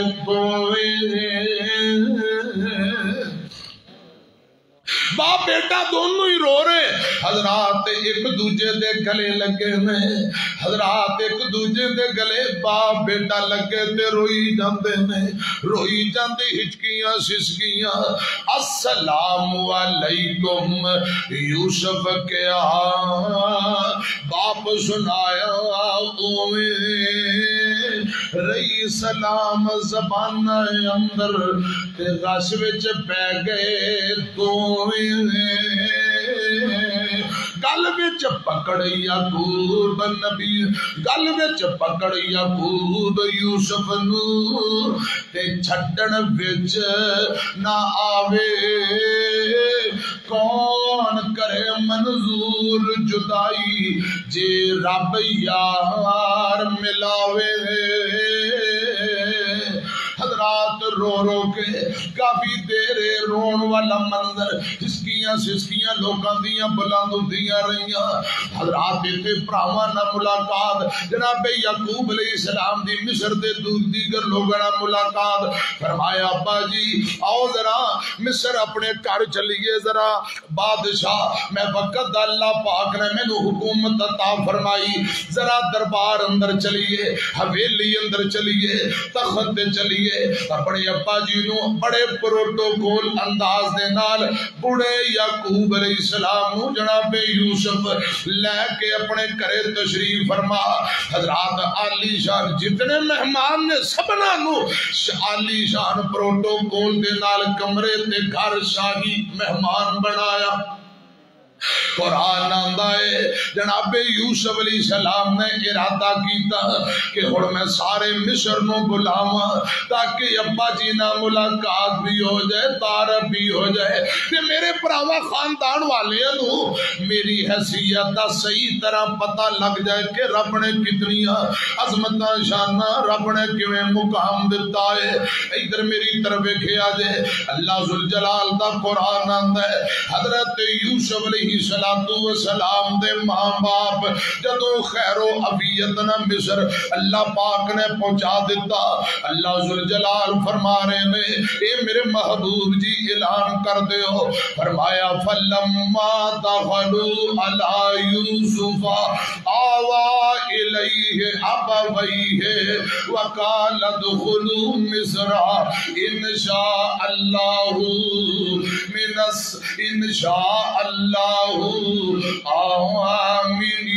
باپ بیٹا دونوں ہی رو رہے حضرات ایک دوجے دے گلے لگے نے حضرات ایک دوجے دے گلے باپ بیٹا لگے تے روئی جاندے نے روئی جاندے ہچکیاں سسکیاں السلام علیکم یوسف کیا باپ سنایا رہی سلام زبان اندر تے غش وچ پہ گئے گل وچ پکڑ یعقوب نبی گل وچ پکڑ یعقوب یوسف نو تے چھڈن وچ نہ آوے کون کرے منظور جدائی جے رب یار ملاوے حضرات رو رو کے کافی دیر رون والا منظر ہسکیاں سسکیاں لوگاں دیاں بلند ہوندیاں رہیاں حضرات تے پراواں نال ملاقات جناب یعقوب علیہ السلام دی مصر دے دیگر لوگاں نال ملاقات فرمایا ابا جی آؤ ذرا مصر اپنے گھر چلیے ذرا بادشاہ میں وقت اللہ پاک نے مینوں حکومت عطا فرمائی ذرا دربار اندر چلیے حویلی اندر چلیے تخت چلیے اپنے ابا جی نو بڑے پروٹوکول انداز دے نال بڑے یعقوب علیہ السلام نو جناب یوسف لے کے اپنے گھرے تشریف فرما حضرات عالی شان جتنے مہمان نے سبنا نو عالی شان پروٹوکول دے نال کمرے تے گھر شاہی مہمان بنایا قرآن آندا ہے جناب یوسف علیہ السلام نے ارادہ کیتا کہ ہن میں سارے مصر نو بلاواں تاکہ ابا جی نال ملاقات بھی ہو جائے تعارف بھی ہو جائے تے میرے بھراواں خاندان والیاں نو میری حیثیت دا صحیح طرح پتہ لگ جائے کہ رب نے کتنیاں عظمتاں شاناں رب نے کیویں مقام دتا ہے ادھر میری طرف ویکھیا جے اللہ ذوالجلال دا قرآن آندا ہے حضرت یوسف علیہ السلام دے ماں باپ جدو خیر و عافیت نہ مصر اللہ پاک نے پہنچا دیتا اللہ ذوالجلال فرما رہے نے اے میرے محبوب جی اعلان کر دیو فرمایا فلما دخلوا علی یوسف آوا الیہ ابویہ وقال ادخلوا مصر انشاء اللہ انشاء اللہ آمین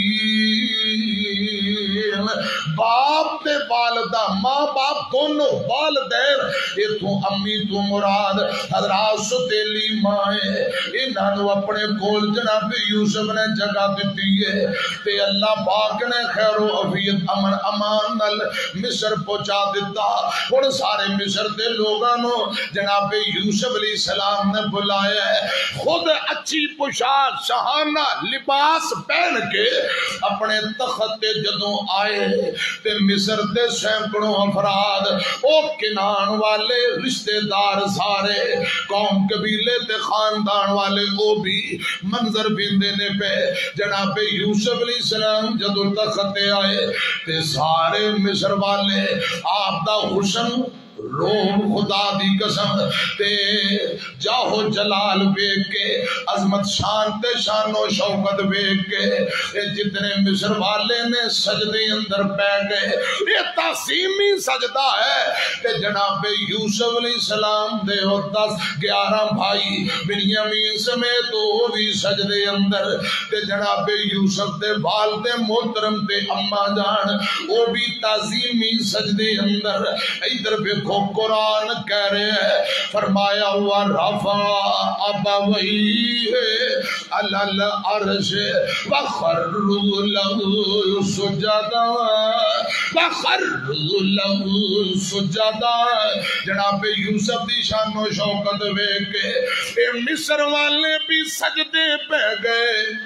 باپ تے والدہ ماں باپ دونوں والدین یہ تو امی تو مراد حضرات ستیلی مائیں انہاں نو اپنے کول جناب یوسف نے جگہ دیتی ہے تے اللہ پاک نے خیر و عافیت امن امان نال مصر پہنچا دیتا اور سارے مصر دے لوگاں نو جناب یوسف علیہ السلام نے بلایا ہے خود اچھی پوشاک شاہانہ لباس پہن کے اپنے تخت جدوں آئے تے مصر دے سینکڑوں افراد او کنان والے رشتہ دار سارے قوم قبیلے تے خاندان والے او بھی منظر بیندے نے پہ جناب یوسف علیہ السلام جدوں تخت آئے تے سارے مصر والے آپ دا حسن روم خدا دی قسم تے جاہو جلال بیک کے عظمت شان تے شان و شوقت بیک کے جتنے مصر والے نے سجدے اندر پہ گئے یہ تقسیمی سجدہ ہے کہ جناب یوسف علیہ السلام دے اور 10-11 بھائی بنیامین سمیت وہ بھی سجدے اندر تے جناب یوسف دے والد محترم تے اماں جان وہ بھی تعظیمی سجدے اندر ادھر پہ قرآن کہہ رہے ہیں فرمایا ہوا رفع ابویہ علی العرش وخروا له سجدا وخروا له سجدا جناب یوسف دی شان و شوکت ویکھ کے اے مصر والے بھی سجدے پہ گئے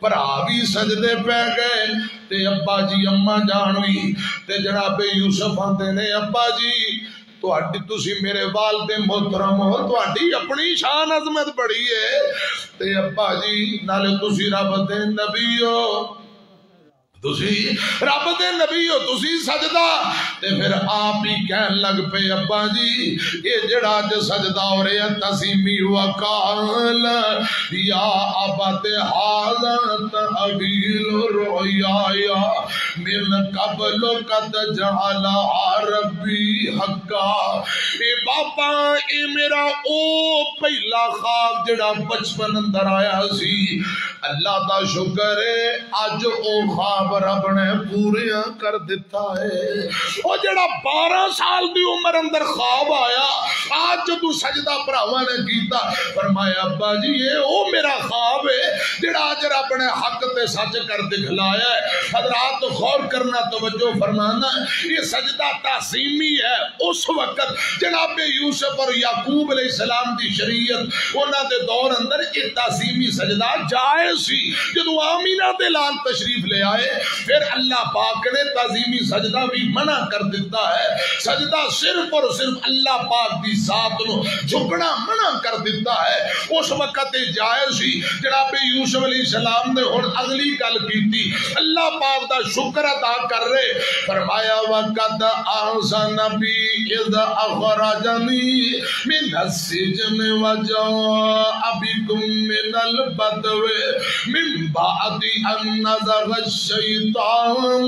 بھرا بھی سجدے پہ گئے تے ابا جی اما جان بھی تے جناب یوسف آندے نے ابا جی تسی میرے والد محترم ہو تہاڈی اپنی شان عظمت بڑی ہے تے ابا جی نالے تسی رب دے نبی ہو تسی رب دے نبی ہو تسی سجدہ تے پھر آپ ہی کہن لگ پے ابا جی یہ جڑا جو سجدہ ہو رہے ہیں تسیمی وقال یا ابت حاضر تعبیل رؤیا من قبل قد جعل ربی حقا اے باپا اے میرا او پہلا خواب جڑا بچپن اندر آیا سی اللہ دا شکر ہے آج او خواب رب نے پوریا کر دیتا ہے وہ جڑا 12 سال دی عمر اندر خواب آیا آج جو تو سجدہ پراواں نے کیتا فرمایا ابا جی یہ او میرا خواب ہے جڑا آج رب نے حق تے سچ کر دکھلایا ہے حضرات غور کرنا توجہ فرمانا یہ سجدہ تعظیمی ہے اس وقت جناب یوسف اور یعقوب علیہ السلام دی شریعت انہاں دے دور اندر یہ تعظیمی سجدہ جائز سی جدو آمینہ دے لال تشریف لے آئے پھر اللہ پاک نے تعظیمی سجدہ بھی منع کر دیتا ہے سجدہ صرف اور صرف اللہ پاک دی ذات نو جھکنا منع کر دیتا ہے اس وقت جائز ہی جناب یوسف علیہ السلام نے اور اگلی گل کیتی اللہ پاک دا شکر ادا کر رہے فرمایا وقد احسن بی اذ اخرجنی من السجن وجاء بكم من البدو من بعد ان نزغ الشیطان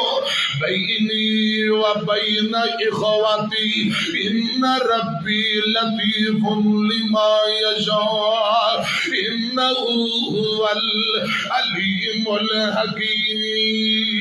بینی و بین اخواتی ان ربی لطیف لما یشاء انہو هو العلیم الحکیم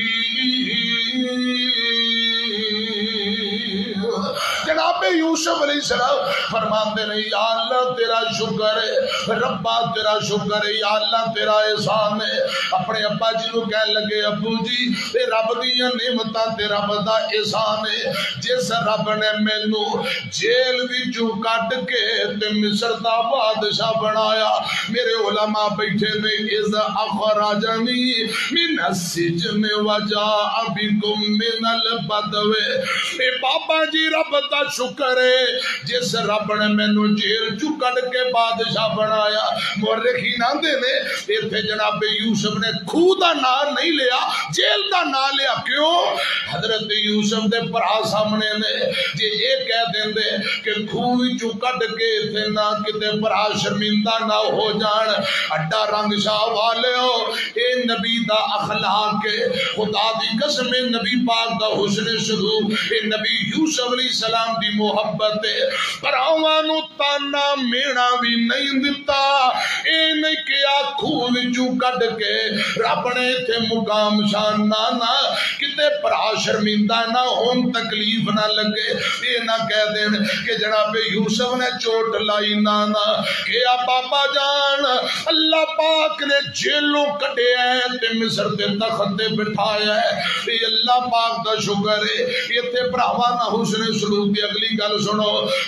جناب یوسف علیہ السلام فرماتے رہے یا اللہ تیرا شکر ہے ربا تیرا شکر ہے یا اللہ تیرا احسان ہے اپنے ابا جی کو کہنے لگے ابو جی تے رب دیاں نعمتاں تے رب دا احسان ہے جس رب نے مینوں جیل وچوں کڈ کے تے مصر دا بادشاہ بنایا میرے علماء بیٹھے نے اذ اخرجنی من السجن وجاء بكم من البدو اے بابا جی رب دا شکر ہے جس رب نے مینوں جیل چوں کڈ کے بادشاہ بنایا مورخین آندے نے ایتھے جناب یوسف نے کھو دا نام نہیں لیا جیل دا نام لیا کیوں حضرت یوسف دے بھرا سامنے نے جے یہ کہہ دیندے کہ کھو وچوں کڈ کے ایتھے نہ کتے بھرا شرمندہ نہ ہو جان اڈا رنگ شاہ والےو اے نبی دا اخلاق ہے خدا دی قسم نبی پاک دا حسن سلوک اے نبی یوسف علیہ السلام دی محبت ہے بھراواں نو تانا مینا بھی نہیں دتا اے نہیں کیا کھول جو کڈ کے رب نے تھے مقام شان نہ کتے بھرا شرمندہ نہ ہون تکلیف نہ لگے اے نہ کہہ دین کہ جناب یوسف نے چوٹ لائی نہ کہ بابا جان اللہ پاک نے جیلوں کٹے ہیں تے مصر دے تخت تے بٹھایا ہے اے اللہ پاک دا شکر ہے یہ تے بھراواں نہ حسن سلوک دی اگلی گل سنو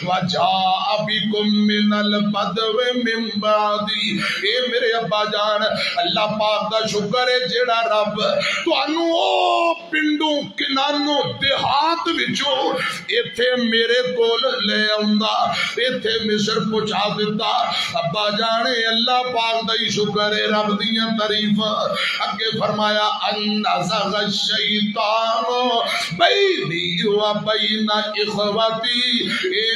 وجاء بكم من البدو من بعدی اے میرے ابا جان اللہ پاک دا شکر ہے جیڑا رب تانوں او پنڈوں کنانوں دیہات وچوں ایتھے میرے کول لے آوندا ایتھے مصر پہنچا دیتا ابا جان اللہ پاک دا ہی شکر ہے رب دیاں تعریفاں اگے فرمایا ان نزغ الشیطان بینی و بین اخواتی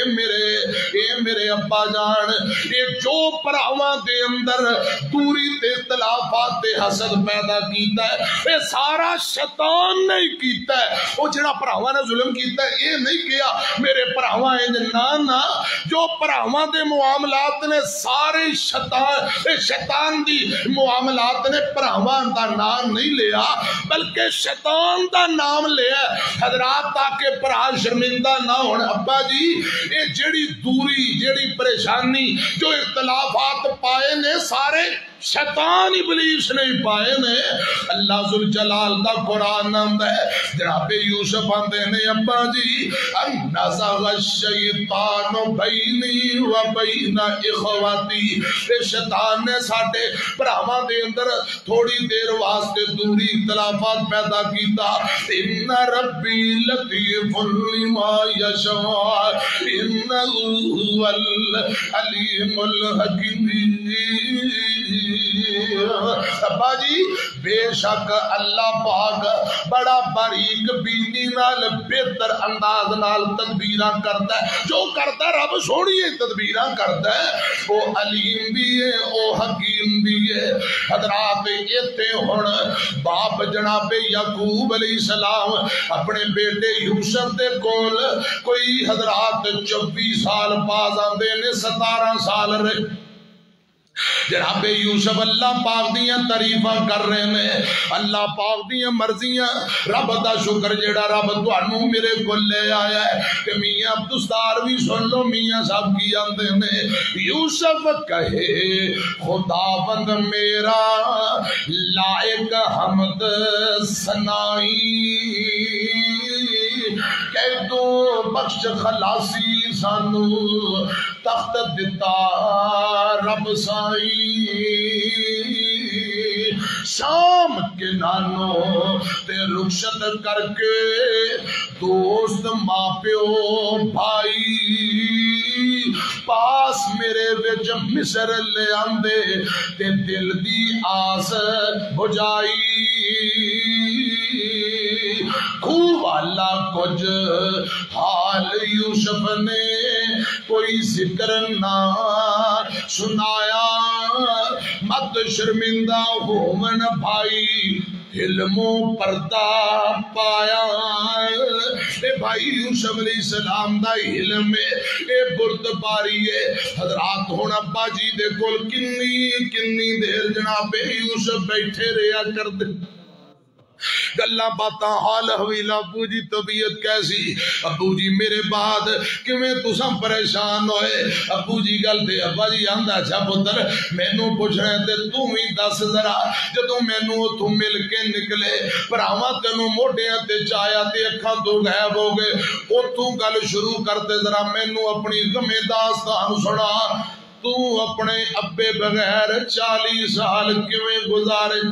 اے میرے ابا جان اے جو پراواں دے اندر دوری تے اختلافات تے حسد پیدا کیتا ہے اے سارا شیطان نے کیتا ہے او جڑا پراواں نے ظلم کیتا ہے اے نہیں کیا میرے پراواں نہ جو پراواں دے معاملات نے سارے شیطان دی معاملات نے پراواں دا نام نہیں لیا بلکہ شیطان دا نام لیا حضرات تاکہ پرا شرمندہ نہ ہونے ابا جی یہ جڑی دوری جڑی پریشانی جو اختلافات پائے نے سارے शैतान इबलीस ने पाए ने। अल्लाह जुल जलाल दा कुरान आंदा है जनाबे यूसुफ आंदे ने अब्बा जी नज़ग़ शैतान बैनी व बैना इखवती, शैतान ने साडे भरावां दे अंदर थोड़ी देर वास्ते दूरी इख्तलाफात पैदा कीता। इन्ना रब्बी लतीफुल लिमा यशा इन्नहु हुवल अलीमुल हकीम। अब्बा जी बेशक अल्लाह पाक बड़ा बारीक बीनी नाल बेहतर अंदाज नाल तदबीरां करदा है। जो करदा रब सोहनी तदबीरां करदा है। वो अलीम भी है वो हकीम भी है। हजरात इत्थे हुण बाप जनाबे याकूब अलैहिस्सलाम अपने बेटे यूसुफ दे कोल कोई हजरात 24 साल पास आंदे ने 17 साल रहे। जनाबे यूसुफ अल्लाह पाक दियां तारीफां कर रहे ने, अल्लाह पाक दियां मर्जियां, रब दा शुक्र जेड़ा रब तुहानू मेरे कोल ले आया है। कि मियां अब्दुस्तार भी सुन लो मियां साहब की आंदे ने। यूसुफ कहे खुदावंद मेरा लायक हमद सनाई, कह दो बख्श खलासी सानू तख्त दिता रब साई। शाम के नानो ते रुखसत करके दोस्त मां प्यो भाई पास मेरे विच मिसर ले आंदे ते दिल दी आस बुझाई। खूब वाला कुछ हाल यूसुफ ने कोई जिक्र ना सुनाया। मत शर्मिंदा होवन भाई हिलमो पर्दा पाया। भाई यूसुफ अलैहिस्सलाम दा हिलम ए बुर्दबारी है। हजरात हुण अब्बा जी दे कोल किन्नी देर जनाबे यूसुफ बैठे रहा करदे। गल्ला बातां हाल हवीला अबू जी तबीयत कैसी, अबू जी मेरे बाद किवें तुसां परेशान होए। अबू जी गल ते अब्बा जी आंदा अच्छा पुत्र मैनू पुछना ते तू भी दस जरा जदों मैनू उथों मिल के निकले भरावां तेनू मोढियां ते चाया ते अखां तो गायब हो गए, उथों गल शुरू करते जरा मैनू अपनी गमे दास्तान सुना। तू अपने अब्बे बगैर 40 साल किवें गुजारे।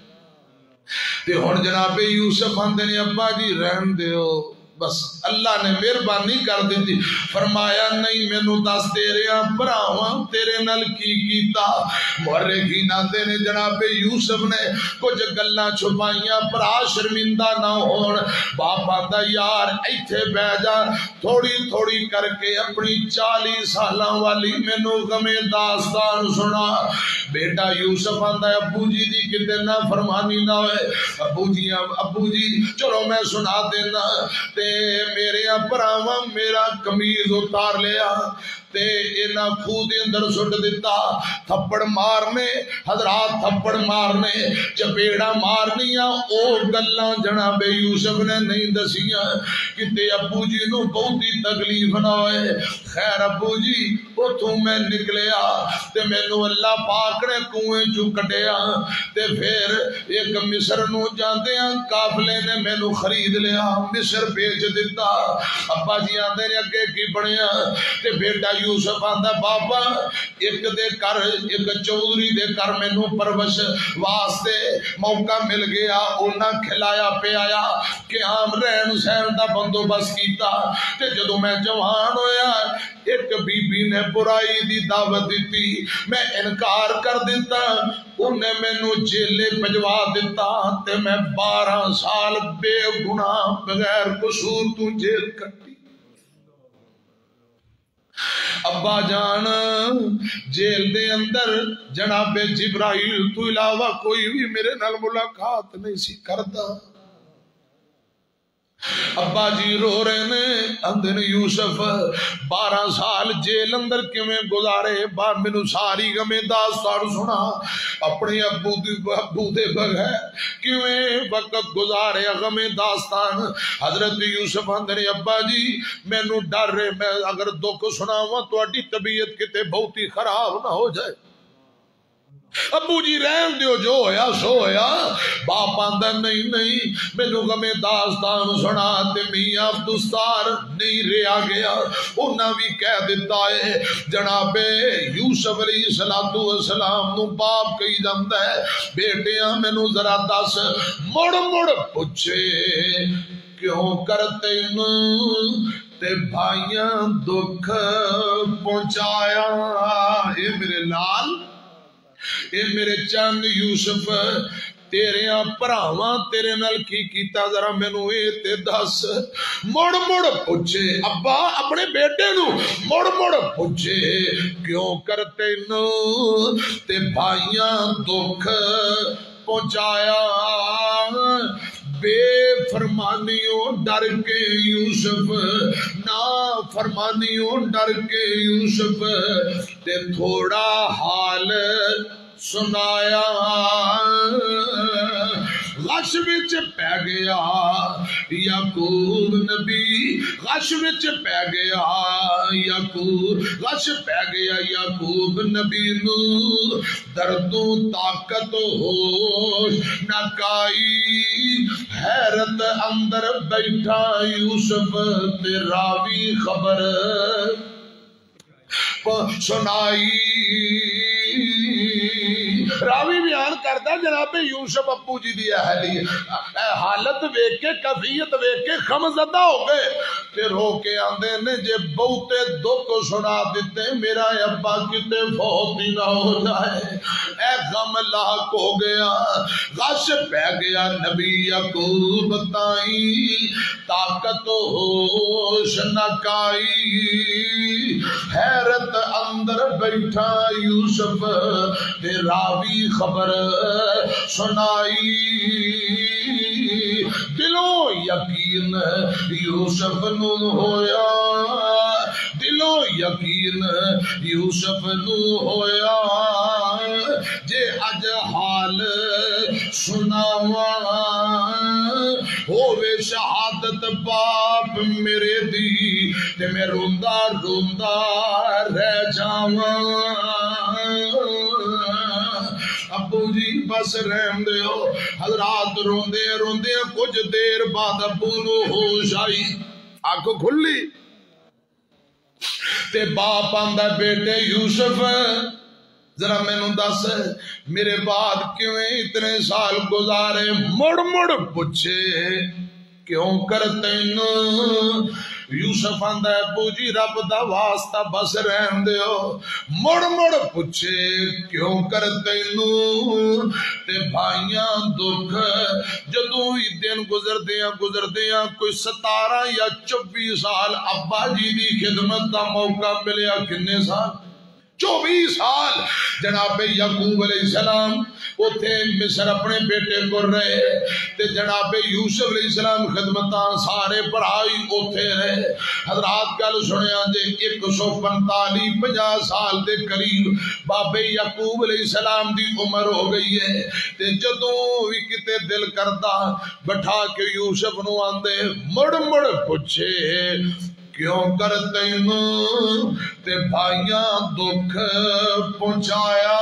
ते हुण जनाबे यूसुफ आंदे ने अब्बा जी रहन दियो बस अल्लाह ने मेहरबानी कर दी। फरमाया नहीं मैनू दस तेरे भरावां तेरे नाल की कीता। मुअर्रिखीन आंदे ने जनाबे यूसुफ ने कुछ गल्लां छुपाइयां भरा शर्मिंदा ना होण। बाप आंदा यार इत्थे बह जा थोड़ी थोड़ी करके अपनी 40 सालां वाली मैनू गमे दास्तान सुना। बेटा यूसुफ आंदा अबू जी दी किते ना फरमानी ना होए। अबू जी चलो मैं सुना देना। ते मेरे भरावां मेरा कमीज उतार लिया ते इन्हां खूह दे अंदर सुट दिता। थप्पड़ मारने हजरात थप्पड़ मारने चपेड़ा मारनियां ओ गल्लां जनाबे यूसुफ ने नहीं दसियां किते अबू जी नू बहुती तकलीफ ना होए। खैर अबू जी उथों मैं निकलिया ते मैनू अल्लाह पाक ने कुएं चों कढिया ते फिर एक मिस्र नू जांदियां काफले ने मैनू खरीद लिया मिस्र भेज दिता। अब्बा जी आंदे ने अगे की बनया ते बेटा यूसुफ आंदा बाबा एक दे घर एक चौधरी दे घर मैनू परवश वास्ते मौका मिल गया। उन्हां खिलाया पियाया कि आम रहन सहन का बंदोबस्त किया। ते जदों मैं जवान होया एक बीबी ने बुराई दी दावत दी मैं इनकार कर दिता। उन्हें मैनू जेले भिजवा दिता ते मैं 12 साल बेगुनाह बगैर कसूर तू जेल कटी। अब्बा जान जेल दे अंदर जनाबे जिब्राइल तो इलावा कोई भी मेरे नाल मुलाकात नहीं सी करता। अब्बा जी रो रहे ने आंदे ने यूसुफ 12 साल जेल अंदर किवें गुजारे। बार मैनू सारी गमे दास्तान सुना अपने अब्बू दे बगैर किवें वक्त गुजारे गमे दास्तान। हजरत यूसुफ आंदे ने अब्बा जी मैनू डर है मैं अगर दुख सुनावां तुहाडी तबीयत किते बहुती खराब ना हो जाए। ابو جی رہن دیو جو ہویا سو ہویا. باپ آندا نہیں نہیں مینوں غمے داستان سنا تے میاں عبدالستار نہیں رہا گیا. انہاں بھی کہہ دیتا ہے جناب یوسف علیہ السلام نو باپ کہی جاندا ہے بیٹیاں مینوں ذرا دس مڑ مڑ پوچھے کیوں کرتے تے بھائیاں دکھ پہنچایا. اے میرے لال اے میرے چند یوسف تیرے پراواں تیرے نال کی کیتا ذرا مینوں اے تے دس. مڑ مڑ پوچھے ابا اپنے بیٹے نو مڑ مڑ پوچھے کیوں کرتے نو تے بھائیاں دکھ پہنچایا. بے فرمانیوں ڈر کے یوسف نا فرمانیوں ڈر کے یوسف تے تھوڑا حال سنایا. غش وچ پہ گیا یعقوب نبی غش وچ پہ گیا یعقوب غش پہ گیا یعقوب نبی نو دردوں طاقت ہوش نہ کائی. حیرت اندر بیٹھا یوسف تے راوی خبر سنائی. راوی بیان کرتا جناب یوسف ابو جی دی اہلی حالت ویکھ کے کیفیت ویکھ کے غمزدہ ہو گئے تے رو کے آندے نے جے بہتے دکھ سنا دیتے میرا ابا کتے فوت ہی نہ ہو جائے. اے غم لاحق ہو گیا. غش پہ گیا نبی یعقوب تائیں طاقت ہوش نہ کائی. حیرت اندر بیٹھا یوسف تے راوی خبر سنائی. دلوں یقین یوسف نو ہویا دلوں یقین یوسف نو ہویا جے اج حال سناواں ہووے شہادت باپ میرے دی تے میں روندا روندا رہ جاواں. ابو جی بس رہن دیو. حضرات روندے روندے کچھ دیر بعد ابو نو ہوش آئی آنکھ کھلی تے باپ آندا بیٹے یوسف ذرا مینوں دس میرے بعد کیوں اتنے سال گزارے. مڑ مڑ پوچھے کیوں کرتے نو. یوسف آندا ابو جی رب دا واسطہ بس رہن دیو. مڑ مڑ پوچھے کیوں کرتے نو تے بھائیاں دکھ جدوں ہی دن گزردیاں کوئی 17 یا 24 سال ابا جی دی خدمت دا موقع ملیا. کنے سال 24 سال جناب یعقوب علیہ السلام اوتھے مصر اپنے بیٹے کو رہے تے جناب یوسف علیہ السلام خدمتاں سارے پڑھائی اوتھے رہے. حضرات گل سنیا جے 145-50 سال دے قریب بابے یعقوب علیہ السلام دی عمر ہو گئی ہے تے جدوں بھی کتے دل کردا بٹھا کے یوسف نو آندے مڑ مڑ پوچھے کیوں کرتے نو تے بھائیاں دکھ پہنچایا.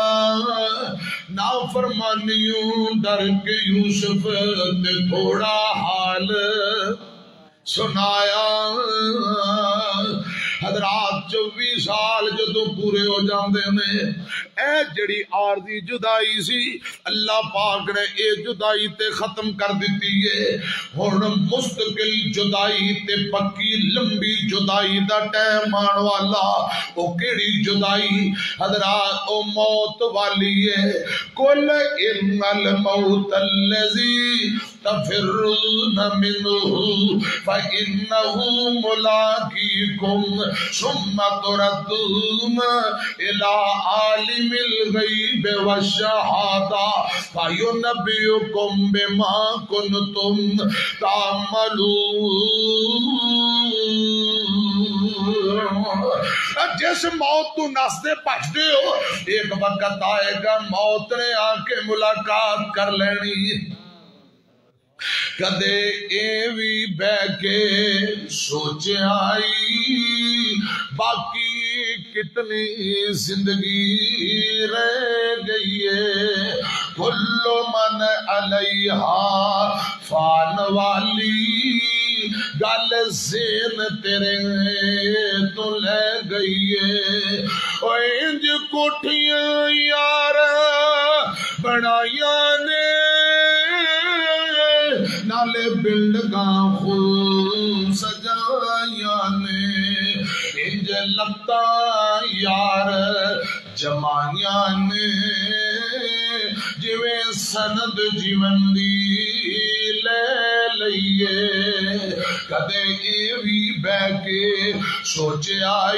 نافرمانیوں ڈر کے یوسف تے تھوڑا حال سنایا. حضرات 24 سال جدو پورے ہو جاندے نے اے جڑی عارضی جدائی سی اللہ پاک نے اے جدائی تے ختم کر دیتی ہے. ہن مستقل جدائی تے پکی لمبی جدائی دا ٹائم آن والا. او کیڑی جدائی حضرات او موت والی ہے. کل ان الموت الذی تفرون منہ فإنہ ملاقیکم ثم تردون الى عالم الغیب والشہادہ فینبئکم بما کنتم تعملون. جس موت تو نسدے پچھتے ہو ایک وقت آئے گا موت نے آ کے ملاقات کر لینی. کدے ایوی بہ کے سوچ آئی باقی کتنی زندگی رہ گئی ہے کل من علیہا فان والی گل زین تیرے تو لے گئی ہے انج کوٹھیاں یار بنائیاں نے نالے بلڈگاں خود سجائیاں نے انج لتا یار جمائیاں نے جویں سند جیون دی لے لئیے کدے ایوی بہ کے سوچ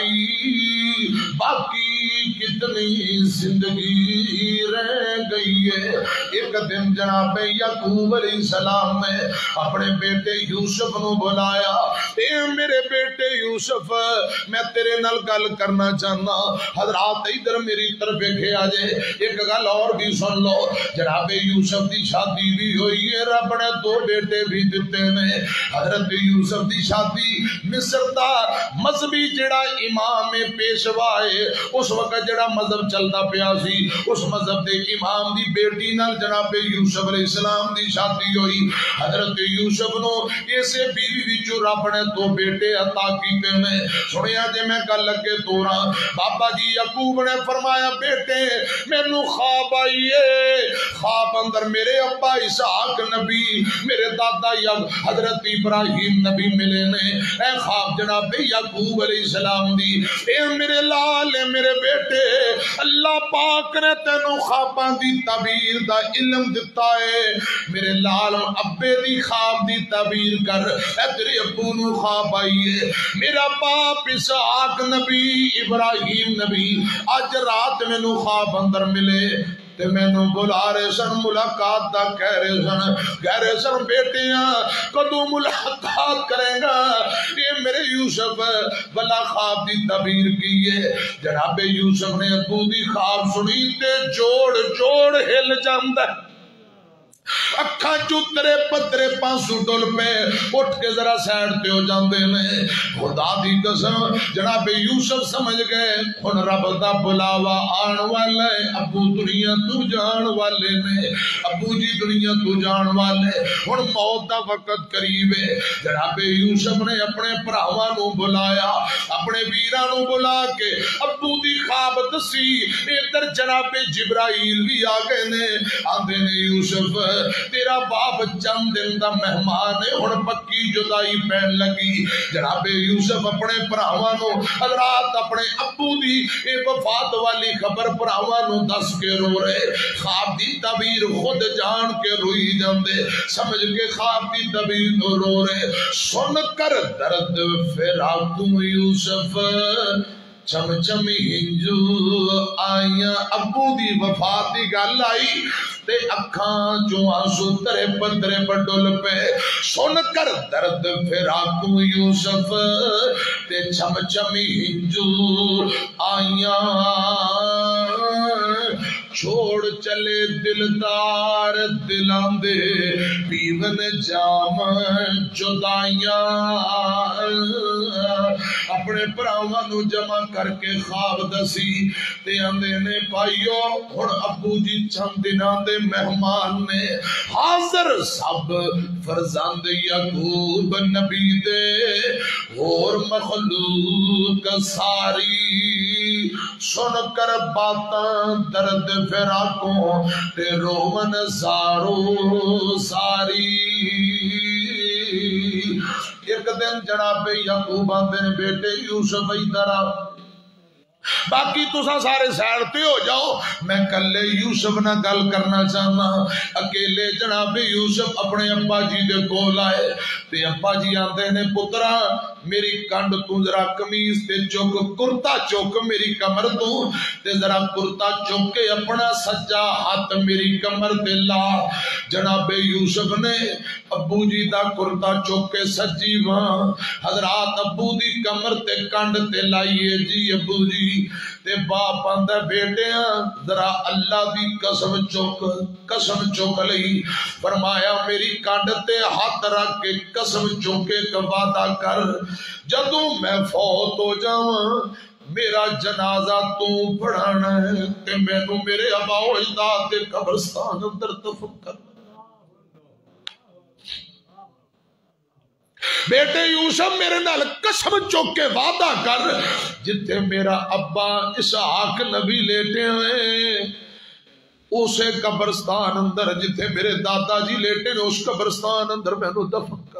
آئی باقی کتنی زندگی رہ گئی ہے ایک دن جناب یعقوب علیہ السلام نے اپنے بیٹے یوسف نو بلایا اے میرے بیٹے یوسف میں تیرے نال گل کرنا چاہنا حضرات ادھر میری طرف دیکھے آجے ایک گل اور بھی سن لو جناب یوسف دی شادی بھی ہوئی ہے رب نے 2 بیٹے بھی دیتے ہیں حضرت یوسف دی شادی مصر دا مذہبی جڑا امام پیشوا ہے اس وقت جڑا مذہب چلتا پیا سی اس مذہب دے امام دی بیٹی نال جناب یوسف علیہ السلام دی شادی ہوئی حضرت یوسف نو اسے بیوی وچوں رب نے 2 بیٹے عطا کیتے نے سنیا جے میں گل لگے توراں بابا جی یعقوب نے فرمایا بیٹے مینوں خواب آئی ہے خواب اندر میرے ابا اسحاق نبی میرے دادا حضرت ابراہیم نبی ملے نے اے خواب جناب یعقوب علیہ السلام دی اے میرے لال اے میرے بیٹے اللہ پاک نے تینوں خواباں دی تعبیر دا علم دتا ہے میرے لال ابے دی خواب دی تعبیر کر اے تیرے ابو نو خواب آئی ہے میرا باپ اسحاق نبی ابراہیم نبی اج رات مینوں خواب اندر ملے تے میں نو بلا رہے سن ملاقات دا کہہ رہے سن بیٹیاں کدوں ملاقات کریں گا یہ میرے یوسف بلا خواب دی تعبیر کی ہے جناب یوسف نے ابو دی خواب سنی تے جوڑ ہل جاندا اکھاں چترے پترے پانسو ڈول پہ اٹھ کے ذرا سائڈ تے ہو جاندے نے خدا دی قسم جناب یوسف سمجھ گئے ہن رب دا بلاوا آن والا ہے ابو دنیا تو جان والے نے ابو جی دنیا تو جان والے ہن موت دا وقت قریب ہے جناب یوسف نے اپنے بھراواں نو بلایا اپنے ویراں نو بلا کے ابو دی خواب دسی ادھر جناب جبرائیل بھی آ گئے نے آندے نے یوسف تیرا باپ چند دن دا مہمان ہے ہن پکی جدائی پہن لگی جناب یوسف اپنے بھراواں نو حضرات اپنے ابو دی اے وفات والی خبر بھراواں نو دس کے رو رہے خواب دی تعبیر خود جان کے روئی جاندے سمجھ کے خواب دی تعبیر نو رو رہے سن کر درد فراق یوسف چم چم ہنجو آئیاں ابو دی وفات دی گل آئی تے اکھاں جو آنسو ترے پترے پر ڈول پہ سن کر درد فراق یوسف تے چم چم ہنجو آئیاں چھوڑ چلے دلدار دلان دے پیون جام جدائیاں اپنے پراواں نو جمع کر کے خواب دسی تے اندے نے پائیو اور ابو جی چند دنان دے مہمان نے حاضر سب فرزند یعقوب نبی دے اور مخلوق ساری سن کر باتاں درد فراقوں تے رومن زارو ساری ایک دن جناب یعقوب آندے نے بیٹے یوسف ادھر آ باقی تساں سارے سیڑتے ہو جاؤ میں کلے یوسف نہ گل کرنا چاہنا اکیلے جناب یوسف اپنے ابا جی دے کول آئے تے ابا جی آندے نے پترا میری کنڈ تو ذرا قمیض تے چک کرتا چک میری کمر تو تے ذرا کرتا چک کے اپنا سجا ہاتھ میری کمر تے لا جناب یوسف نے ابو جی دا کرتا چک کے سجی ماں حضرات ابو دی کمر تے کنڈ تے لائیے جی ابو جی تے باپ آندہ بیٹیاں ذرا اللہ دی قسم چک لئی فرمایا میری کنڈ تے ہاتھ رکھ کے قسم چوکے کا وعدہ کر جدوں میں فوت ہو جاواں میرا جنازہ تو پڑھانا ہے تے مینوں میرے آبا و اجداد دے قبرستان اندر دفن کر بیٹے یوسف میرے نال قسم چوک کے وعدہ کر جتھے میرا ابا اسحاق نبی لیٹے ہیں اسے قبرستان اندر جتھے میرے دادا جی لیٹے نے اس قبرستان اندر میں نو دفن کر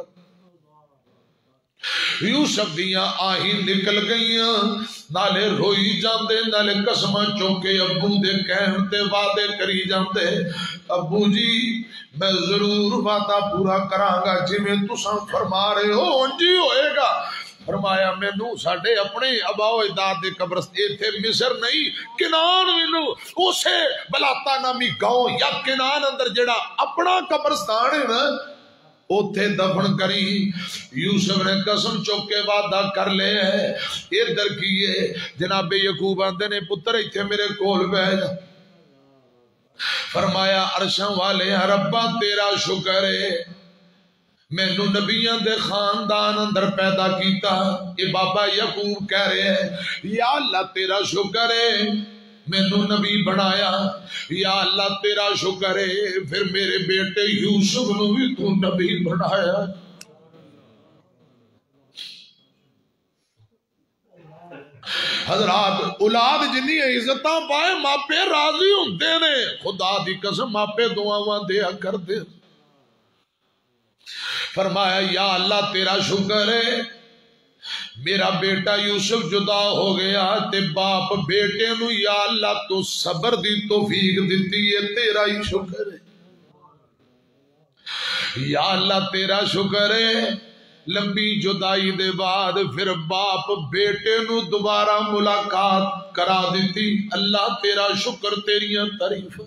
یوسف دیاں آہی نکل گئیاں نالے روئی جاندے نالے قسمہ چوکے ابو دے کہن تے وعدے کری جاندے ابو جی میں ضرور وعدہ پورا کراں گا جی میں تساں فرما رہے ہو انجی ہوئے گا فرمایا میں نو ساڑھے اپنے ابا و اجداد دے قبرستان تھے مصر نہیں کنان میں اسے بلاتا نامی گاؤں یا کنان اندر جڑا اپنا قبرستان ہے نا اوتھے دفن کری یوسف نے قسم چوک کے وعدہ کر لے ادھر کیے جناب یعقوب آندے نے پتر ایتھے میرے کول بیٹھ فرمایا عرشاں والے ربا تیرا شکر ہے مینوں نبیاں دے خاندان اندر پیدا کیتا یہ بابا یعقوب کہہ رہے ہیں یا اللہ تیرا شکر ہے مینوں نبی بنایا یا اللہ تیرا شکر ہے پھر میرے بیٹے یوسف نو بھی تو نبی بنایا حضرات اولاد جنی عزتاں پائے ماپے راضی ہوندے نے خدا دی قسم ماپے دعاواں دیا کر دے فرمایا یا اللہ تیرا شکر ہے میرا بیٹا یوسف جدا ہو گیا تے باپ بیٹے نو یا اللہ تو صبر دی توفیق دیتی ہے تیرا ہی شکر ہے یا اللہ تیرا شکر ہے لمبی جدائی دے بعد پھر باپ بیٹے نو دوبارہ ملاقات کرا دیتی اللہ تیرا شکر تیریاں تعریف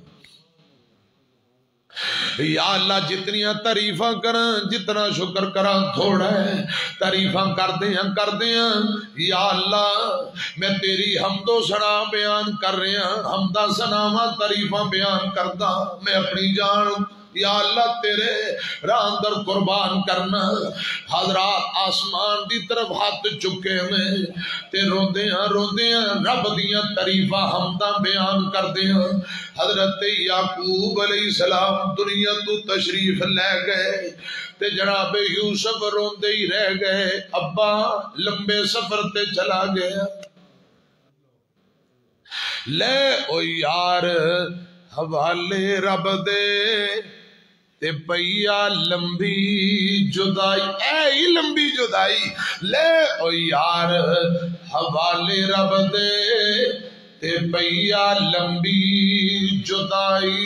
یا اللہ جتنیاں تعریفاں کرن جتنا شکر کرن تھوڑا ہے تعریفاں کر دیاں یا اللہ میں تیری حمد و ثنا بیان کر رہا حمدہ ثناواں تعریفاں بیان کردا میں اپنی جان یا اللہ تیرے راہ اندر قربان کرنا حضرات آسمان دی طرف ہاتھ چکے میں تے روندیاں رب دیاں تعریفاں حمداں بیان کردیاں حضرت یعقوب علیہ السلام دنیا تو تشریف لے گئے تے جناب یوسف روندے ہی رہ گئے ابا لمبے سفر تے چلا گیا لے او یار حوالے رب دے تے پیا لمبی جدائی اے لمبی جدائی لے او یار حوالے رب دے تے پیا لمبی جدائی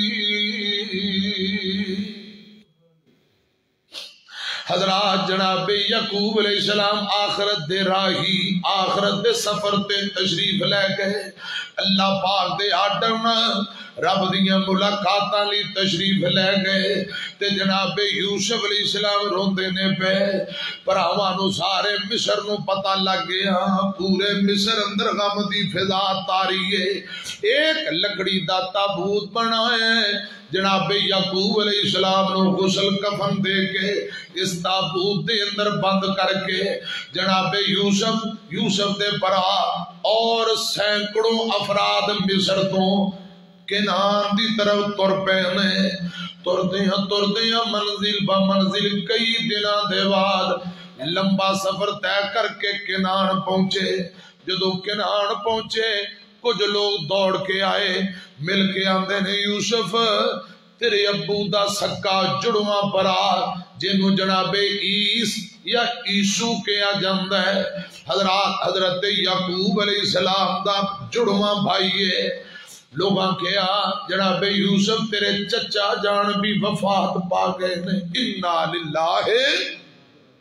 حضرات جناب یعقوب علیہ السلام آخرت دے راہی آخرت دے سفر تے تشریف لے گئے اللہ پاک دے آڈرنا رب دیاں ملاقاتاں لی تشریف لے گئے تے جناب یوسف علیہ السلام روندے نے پہ پراواں نو سارے مصر نو پتہ لگ گیا پورے مصر اندر غم دی فضا تاری ہے ایک لکڑی دا تابوت بنا ہے جناب یعقوب علیہ السلام نو غسل کفن دے کے اس تابوت دے اندر بند کر کے جناب یوسف دے برا اور سینکڑوں افراد مصر تو کنان دی طرف تر پے نے تردیاں منزل با منزل کئی دنوں دے بعد لمبا سفر طے کر کے کنان پہنچے جدو کنان پہنچے کچھ لوگ دوڑ کے آئے مل کے آندے نے یوسف تیرے ابو دا سکا جڑواں برا جنہوں جناب عیس یا عیسو کیا جاندہ ہے حضرت یعقوب علیہ السلام دا جڑواں بھائیے لوگاں کیا جناب یوسف تیرے چچا جان بھی وفات پا گئے نے انا للہ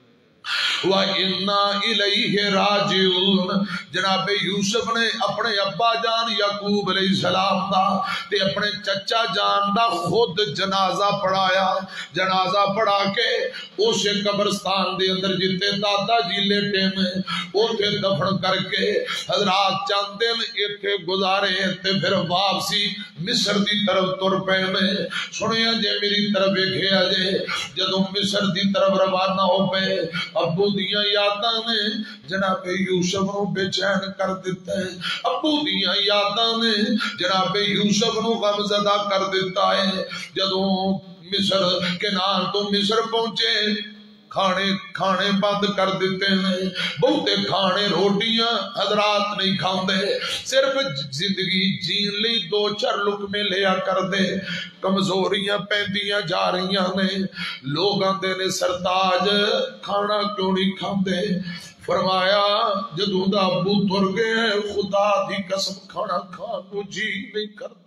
وَإِنَّا إِلَيْهِ راجعون۔ جناب یوسف نے اپنے ابا جان یعقوب علیہ السلام دا تے اپنے چچا جان دا خود جنازہ پڑھایا، جنازہ پڑھا کے اسے قبرستان دے اندر جتے دادا جی لیٹے میں اوتھے دفن کر کے حضرات چند دن ایتھے گزارے تے پھر واپسی مصر دی طرف تر پے میں۔ سنیا جے میری طرف ویکھیا جے جدوں مصر دی طرف روانہ ہو پے ابو دیاں یاداں نے جناب یوسف نو بے چین کر دیتا ہے، ابو دیاں یاداں نے جناب یوسف نو غم زدہ کر دیتا ہے۔ جدوں مصر کنعان تو مصر پہنچے کھانے بند کر دیتے ہیں، بہتے کھانے روٹیاں حضرات نہیں کھاندے، صرف زندگی جین لی دو چار لقمے لیا کر دے، کمزوریاں پیندیاں جا رہیاں نے۔ لوگ آندے نے سرتاج کھانا کیوں نہیں کھاندے؟ فرمایا جدوں دا ابو تر گئے خدا دی قسم کھانا کھان نو جی نہیں کردا۔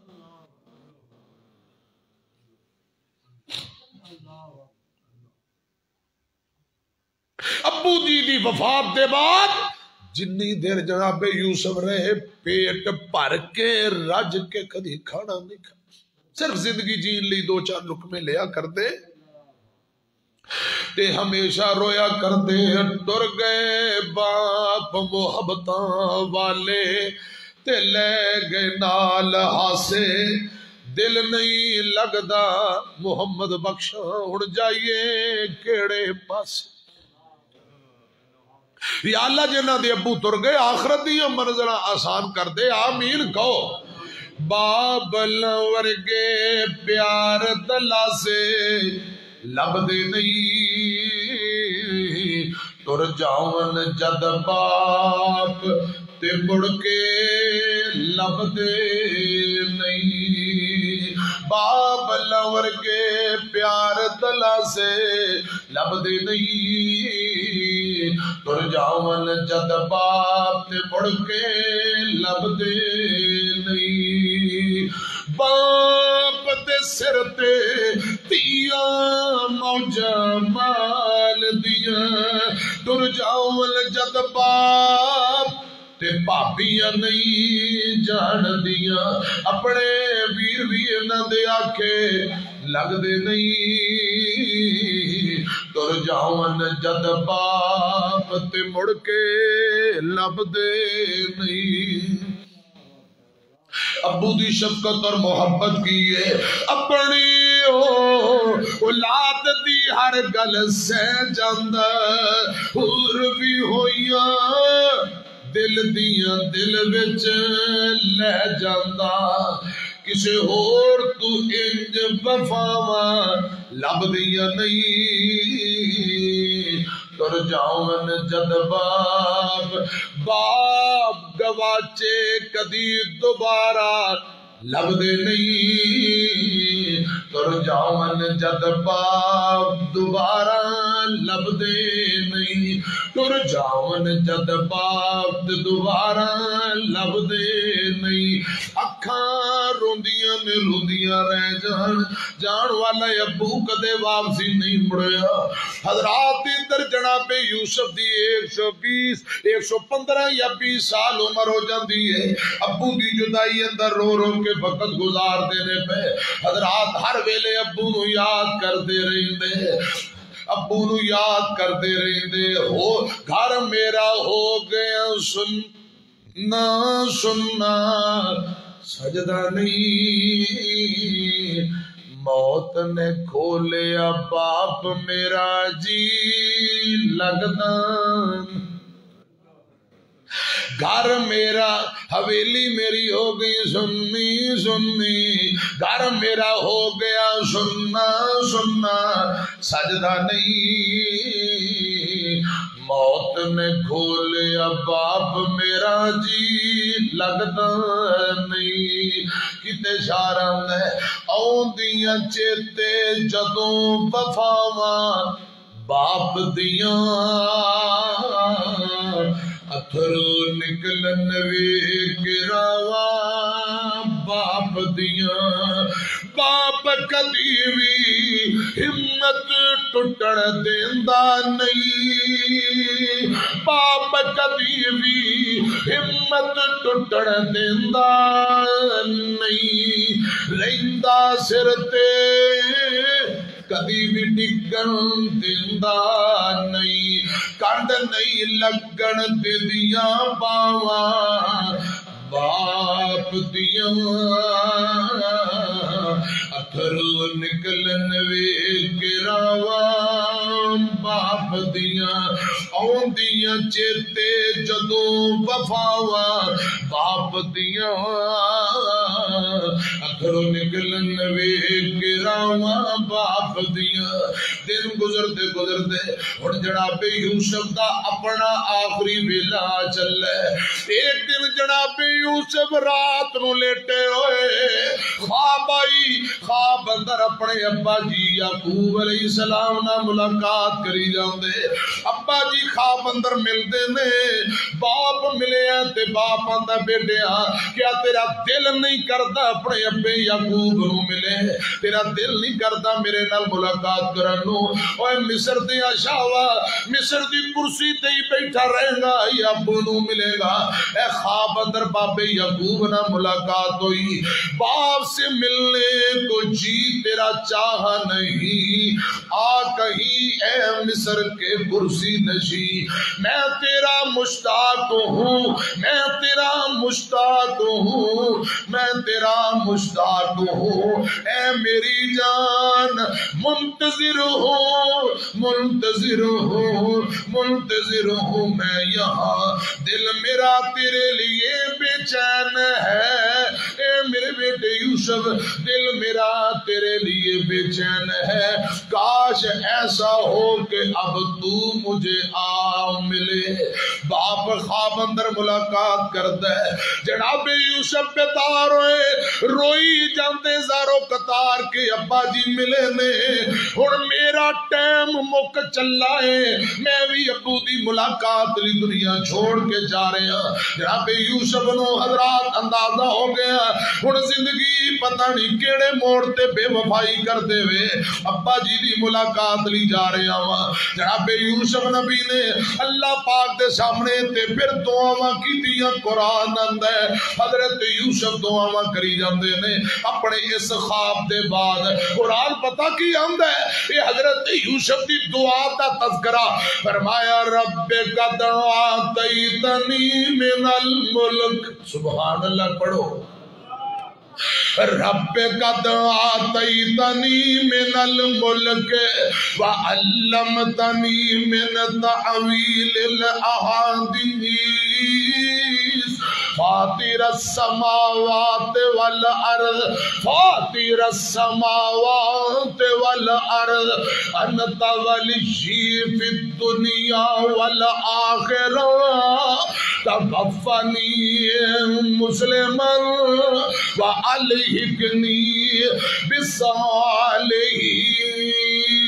ابو جی دی وفات دے بعد جنی دیر جناب یوسف رہے پیٹ بھر کے رج کے کدی کھانا نہیں کھا، صرف زندگی جین لی دو چار لقمے لیا کر دے تے ہمیشہ رویا کر دے۔ ٹر گئے باپ محبتاں والے تے لے گئے نال ہاسے، دل نہیں لگدا محمد بخشا ہن جائیے کیڑے پاسے۔ یا اللہ جنہ دے ابو تر گئے آخرت دیاں منزلہ آسان کر دے، آمین کہو۔ بابل ورگے پیار دلا سے لب دے نہیں، تر جاون جد باپ تے مڑ کے لب دے نہیں۔ بابل ورگے پیار دلا سے لب دے نہیں، تر جاون جد باپ تے مڑ کے لب دے نہیں۔ باپ تے سر تے تیاں موجہ مال دیاں، تر جاون جد باپ تے پاپیاں نہیں جان دیاں، اپنے ویر ویر نہ دے آکھے لگ دے نہیں، تر جاون جد باپ تے مڑ کے لب دے نہیں۔ ابو دی شفقت اور محبت کی ہے، اپنی اولاد دی ہر گل سہ جاندا، ہور بھی ہوئیاں دل دیاں دل وچ لے جاندا، کسے ہور تو انج وفاواں لب دیاں نہیں، تر جاون جد باپ گواچے کدی دوبارہ لب دے نہیں، تر جاون جد باپ دوبارہ لب دے نہیں، تر جاون جد باپ دوبارہ لب دے نہیں۔ اکھاں روندیاں نے روندیاں رہ جان والا ابو کدے واپسی نہیں مڑیا۔ حضرات ادھر جناب یوسف دی 115 یا 20 سال عمر ہو جاندی ہے، ابو دی جدائی اندر رو رو کے وقت گزار دینے پہ حضرات ہر ویلے ابو نو یاد کر دے رہندے، ابو نو یاد کر دے رہندے۔ ہو گھر میرا ہو گیا سننا سننا سجدہ نہیں، موت نے کھولیا باپ میرا جی لگدا، گھر میرا حویلی میری ہو گئی سننی سننی، گھر میرا ہو گیا سننا سننا سجدہ نہیں، موت نے کھولیا باپ میرا جی لگدا نہیں۔ کتے شاراں نے آؤندیاں چیتے جدوں وفاواں باپ دیاں، اتھرو نکلن ویکھ راواں باپ دیاں باپ کدی بھی ہمت ٹٹن دیندا نہیں باپ کدی بھی ہمت ٹٹن دیندا نہیں رہندا سر تے کدی بھی ڈگن دیندا نہیں کنڈ نہیں لگن دیاں باواں باپ دیاں اتھر نکلن وے گراواں باپ دیاں آوندیاں چیتے جدوں وفاواں باپ دیاں اتھر نکلن وے گراواں باپ دیاں دن گزرتے گزرتے ہن جناب یوسف دا اپنا آخری ویلا چلے ایک دن جناب یوسف رات نو لیٹے ہوئے خواب آئی خواب اندر اپنے ابا جی یعقوب علیہ السلام نہ ملاقات کری جاندے ابا جی خواب اندر ملتے نے باپ ملے ہیں تے باپ آندا بیٹیا کیا تیرا دل نہیں کرتا اپنے ابے یعقوب نو ملے تیرا دل نہیں کرتا میرے نال ملاقات کرن نو اوے مصر دے شاوا مصر دی کرسی تے ہی بیٹھا رہے گا یا ابو نو ملے گا اے خواب اندر بابے یعقوب نہ ملاقات ہوئی باپ سے ملنے کو جی تیرا چاہا نہیں آ کہیں اے مصر کے کرسی نشی میں تیرا مشتاق ہوں میں تیرا مشتاق ہوں میں تیرا مشتاق ہوں اے میری جان منتظر ہوں منتظر ہوں منتظر ہوں میں یہاں دل میرا تیرے لیے بے چین ہے اے میرے بیٹے یوسف دل میرا تیرے لیے بے چین ہے کاش ایسا ہو کہ اب تو مجھے آ ملے باپ خواب اندر ملاقات کرتا ہے جناب یوسف بیدار ہوئے روئی جاندے زارو قطار کے ابا جی ملے نے اور میرا ٹائم مک چلا ہے میں بھی ابو دی ملاقات لی دنیا چھوڑ کے جا رہے ہیں جناب یوسف نو حضرات اندازہ ہو گیا ہن زندگی پتہ نہیں کیڑے موڑ تے بے وفائی کر دے وے ابا جی دی ملاقات لی جا رہے ہیں جناب یوسف نبی نے اللہ پاک دے سامنے تے پھر دعاواں کیتیاں قرآن اندر ہے حضرت یوسف دعاواں کری جاندے نے اپنے اس خواب دے بعد قرآن پتہ کی آندا ہے یہ حضرت یوسف دی دعا دا تذکرہ فرمایا رب قد آتیتنی من الملک سبحان اللہ پڑھو رب قد آتیتنی من الملک وعلمتنی من تعویل الاحادیث فاطر السماوات والارض فاطر السماوات والارض انت ولی فی الدنیا والآخرہ توفنی مسلما وَأَلْحِقْنِي بِالصَّالِحِينَ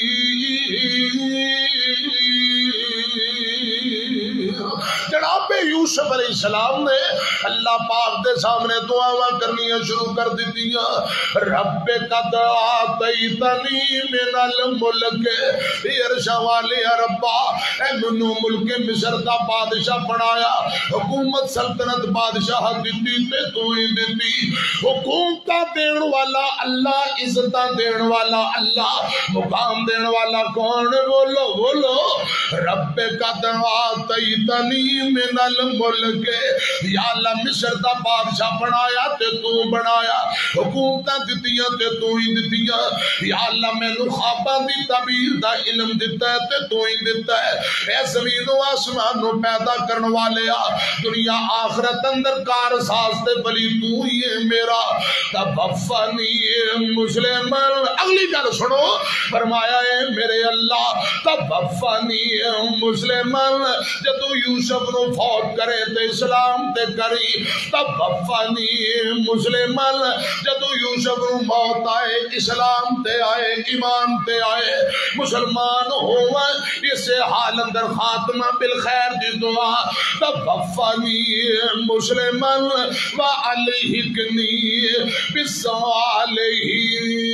جناب یوسف علیہ السلام نے اللہ پاک دے سامنے دعاواں کرنیاں شروع کر دیتیاں رب قد آتیتنی من الملک ارشا والے ربا اے منو ملک مصر دا بادشاہ بنایا حکومت سلطنت بادشاہ دیتی تے تو ہی دیتی حکومتہ دین والا اللہ عزتہ دین والا اللہ مقام دین والا کون بولو بولو رب قد آتیتنی من الملک یا اللہ مصر دا بادشاہ بنایا تے تو بنایا حکومتاں دتیاں تے تو ہی دتیاں یا اللہ میں نو خواباں دی تعبیر دا علم دیتا ہے تے تو ہی دیتا ہے اے زمین و آسمان نو پیدا کرن والیا دنیا آخرت اندر کار ساز تے بلی تو ہی ہے میرا توفنی مسلمان اگلی گل سنو فرمایا ہے میرے اللہ توفنی مسلمان جدو یوسف نو فوت فوت کرے تے اسلام تے کری توفنی مسلمان جدو یوسف نو موت آئے اسلام تے آئے ایمان تے آئے مسلمان ہوا اسے حال اندر خاتمہ بالخیر دی دعا توفنی مسلمان وعلیہکنی بالصالحین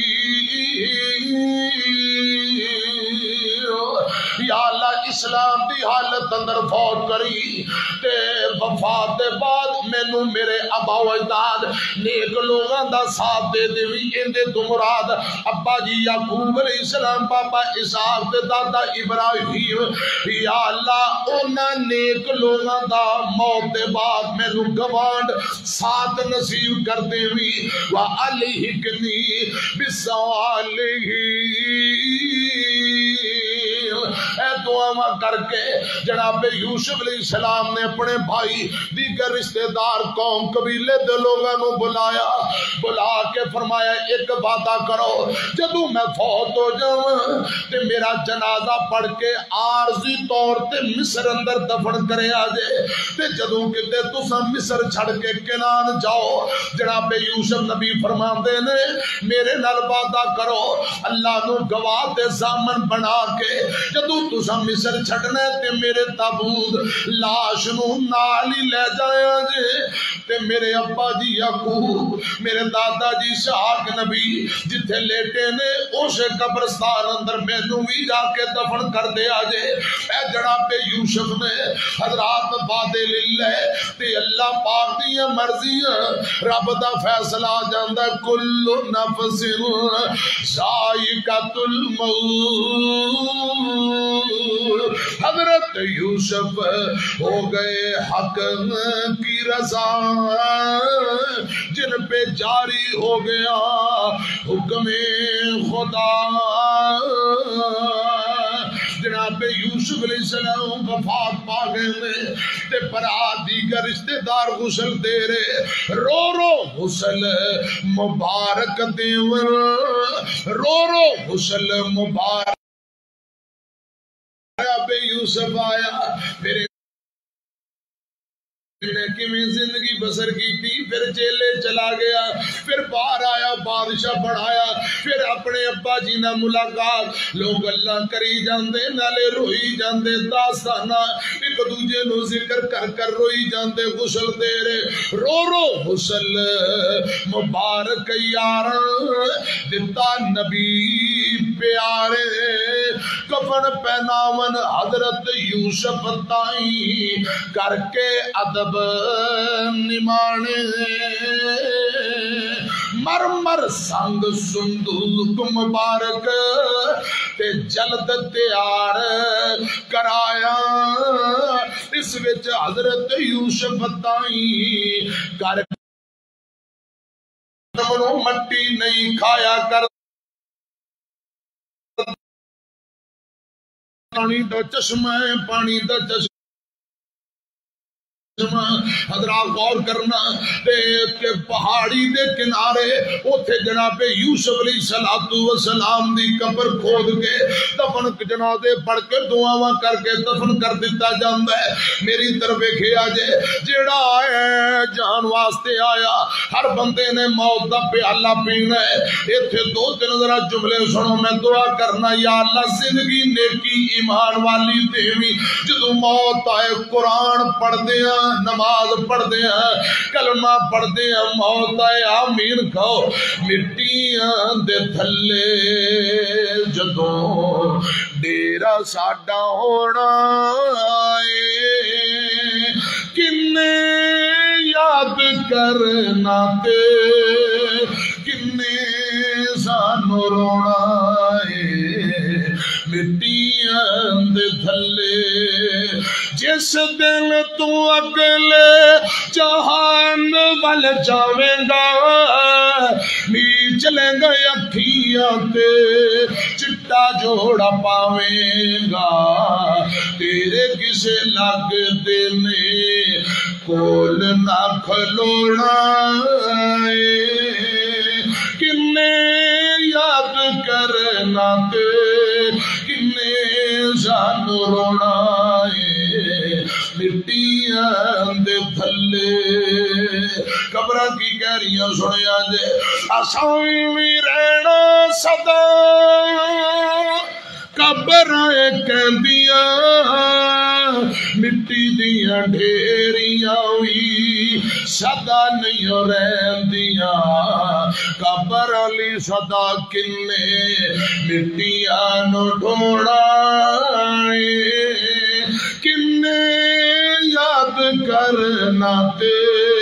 یا اللہ اسلام دی حالت اندر فوت کری تے وفات دے بعد مینوں میرے ابا و اجداد نیک لوگاں دا ساتھ دے دیوی اندے تو مراد ابا جی یعقوب علیہ السلام پاپا اسحاق تے دادا ابراہیم یا اللہ انہاں نیک لوگاں دا موت دے بعد مینوں گوانڈ ساتھ نصیب کر دیوی وعلیہکنی بالصالحین اے دعا کر کے جناب یوسف علیہ السلام نے اپنے بھائی دیگر رشتہ دار قوم قبیلے دے لوگاں نو بلا کے فرمایا ایک وعدہ کرو جدوں میں فوت ہو جاواں تے میرا جنازہ پڑھ کے عارضی طور تے مصر اندر دفن کرے آجے تے جدوں کتے تساں مصر چھڑ کے کنان جاؤ جناب یوسف نبی فرماندے نے میرے نال وعدہ کرو اللہ نو گواہ تے ضامن بنا کے جدوں تساں مصر چھڑنے تے میرے تابوت لاش نو نال ہی لے جایا جے تے میرے ابا جی یعقوب میرے دادا جی اسحاق نبی جتھے لیٹے نے اسے قبرستان اندر مینوں بھی جا کے دفن کر دے آجے اے جناب یوسف نے حضرات وعدے للہ تے اللہ پاک دی مرضیاں رب دا فیصلہ جاندا کل نفس ذائقۃ الموت حضرت یوسف ہو گئے حق کی رضا جن پہ جاری ہو گیا حکم خدا جناب یوسف علیہ السلام وفات پا گئے تے برا دیگر رشتہ دار غسل دے رہے رو رو غسل مبارک دیور رو رو غسل مبارک یوسف آیا پھر میں زندگی بسر کی تھی پھر جیلے چلا گیا پھر باہر آیا بادشاہ بڑھایا پھر اپنے ابا جی نہ ملاقات لوگ اللہ کری جاندے نالے روئی جاندے داستانہ ایک دوجے نو ذکر کر کر روئی جاندے غسل دے رہے رو رو غسل مبارک یاراں دتا نبی پیارے کفن پہناون حضرت یوسف تائیں کر کے ادب نمانے مرمر سنگ صندوق مبارک تے جلد تیار کرایا اس وچ حضرت یوسف تائیں کر مٹی نہیں کھایا کر پانی دا چشمہ پانی دا چشمہ حضرات غور کرنا کہ پہاڑی دے کنارے اوتھے جناب یوسف علیہ السلام دی قبر کھود کے دفن جنازے پڑھ کے دعاواں کر کے دفن کر دیتا جاندا ہے میری طرف ویکھیا جے جیڑا آیا جان واسطے آیا ہر بندے نے موت دا پیالہ پینا ہے ایتھے دو تین ذرا جملے سنو میں دعا کرنا یا اللہ زندگی نیکی ایمان والی دیوی جدوں موت آئے قرآن پڑھ دیا نماز پڑھ دیا کلمہ پڑھ دیا موت آئے آمین کھو مٹیاں دے تھلے جدوں ڈیرا ساڈا ہونا آئے کنے یاد کرنا تے کنے سانو رونا آئے مٹیاں دے تھلے جس دن تو اگلے جہان وال جاویں گا می چلیں گا اکھیاں تے چٹا جوڑا پاویں گا تیرے کسے لگ دینے کول نہ کھلونا کنے یاد کرنا تے کنے سانو رونا مٹی مٹیاں دے تھلے قبراں کی کہہ رہی ہیں سنیا جے اساں وی رہنا صدا قبراں کہندیاں مٹی دیاں ڈھیریاں وی صدا نہیں رہندیاں قبراں لی صدا کنے مٹیاں نو ڈھوڑا کنے یاد کرنا تے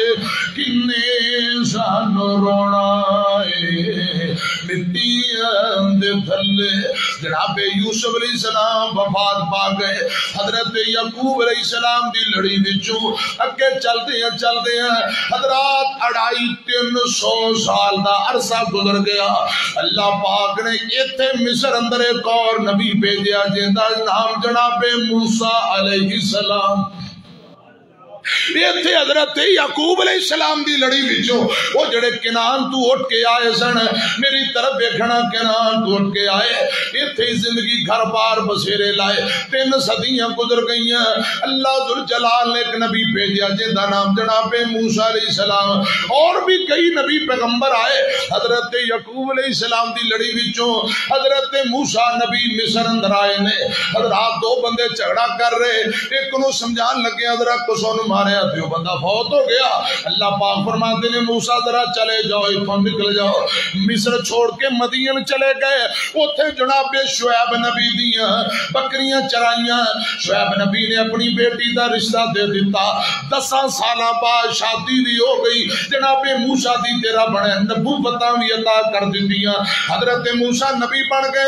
کنے سانو رونا مٹیاں دے تھلے جناب یوسف علیہ السلام وفات پا گئے حضرت یعقوب علیہ السلام دی لڑی وچوں اگے چلتے ہیں حضرات 250-300 سال دا عرصہ گزر گیا اللہ پاک نے ایتھے مصر اندر ایک اور نبی بھیجیا جن دا نام جناب موسیٰ علیہ السلام ایتھے حضرت یعقوب علیہ السلام دی لڑی وچوں وہ جڑے کنان تو اٹھ کے آئے سن میری طرف دیکھنا کنان تو اٹھ کے آئے ایتھے زندگی گھر بار بسیرے لائے 3 صدیاں گزر گئیاں اللہ ذوالجلال نے ایک نبی بھیجا جن دا نام جناب موسیٰ علیہ السلام اور بھی کئی نبی پیغمبر آئے حضرت یعقوب علیہ السلام دی لڑی وچوں حضرت موسیٰ نبی مصر اندر آئے نے حضرات 2 بندے جھگڑا کر رہے ایک نو سمجھان لگے حضرت کو سن مارے وہ بندہ فوت ہو گیا اللہ پاک فرماتے نے موسیٰ ذرا چلے جاؤ اتھوں نکل جاؤ مصر چھوڑ کے مدین چلے گئے اتھے جناب شعیب نبی دیاں بکریاں چرائیاں شعیب نبی نے اپنی بیٹی دا رشتہ دے دیتا 10 سالہ بعد شادی بھی ہو گئی جناب موسیٰ دی تیرا بڑے نبوتاں بھی عطا کر دیاں حضرت موسیٰ نبی بن گئے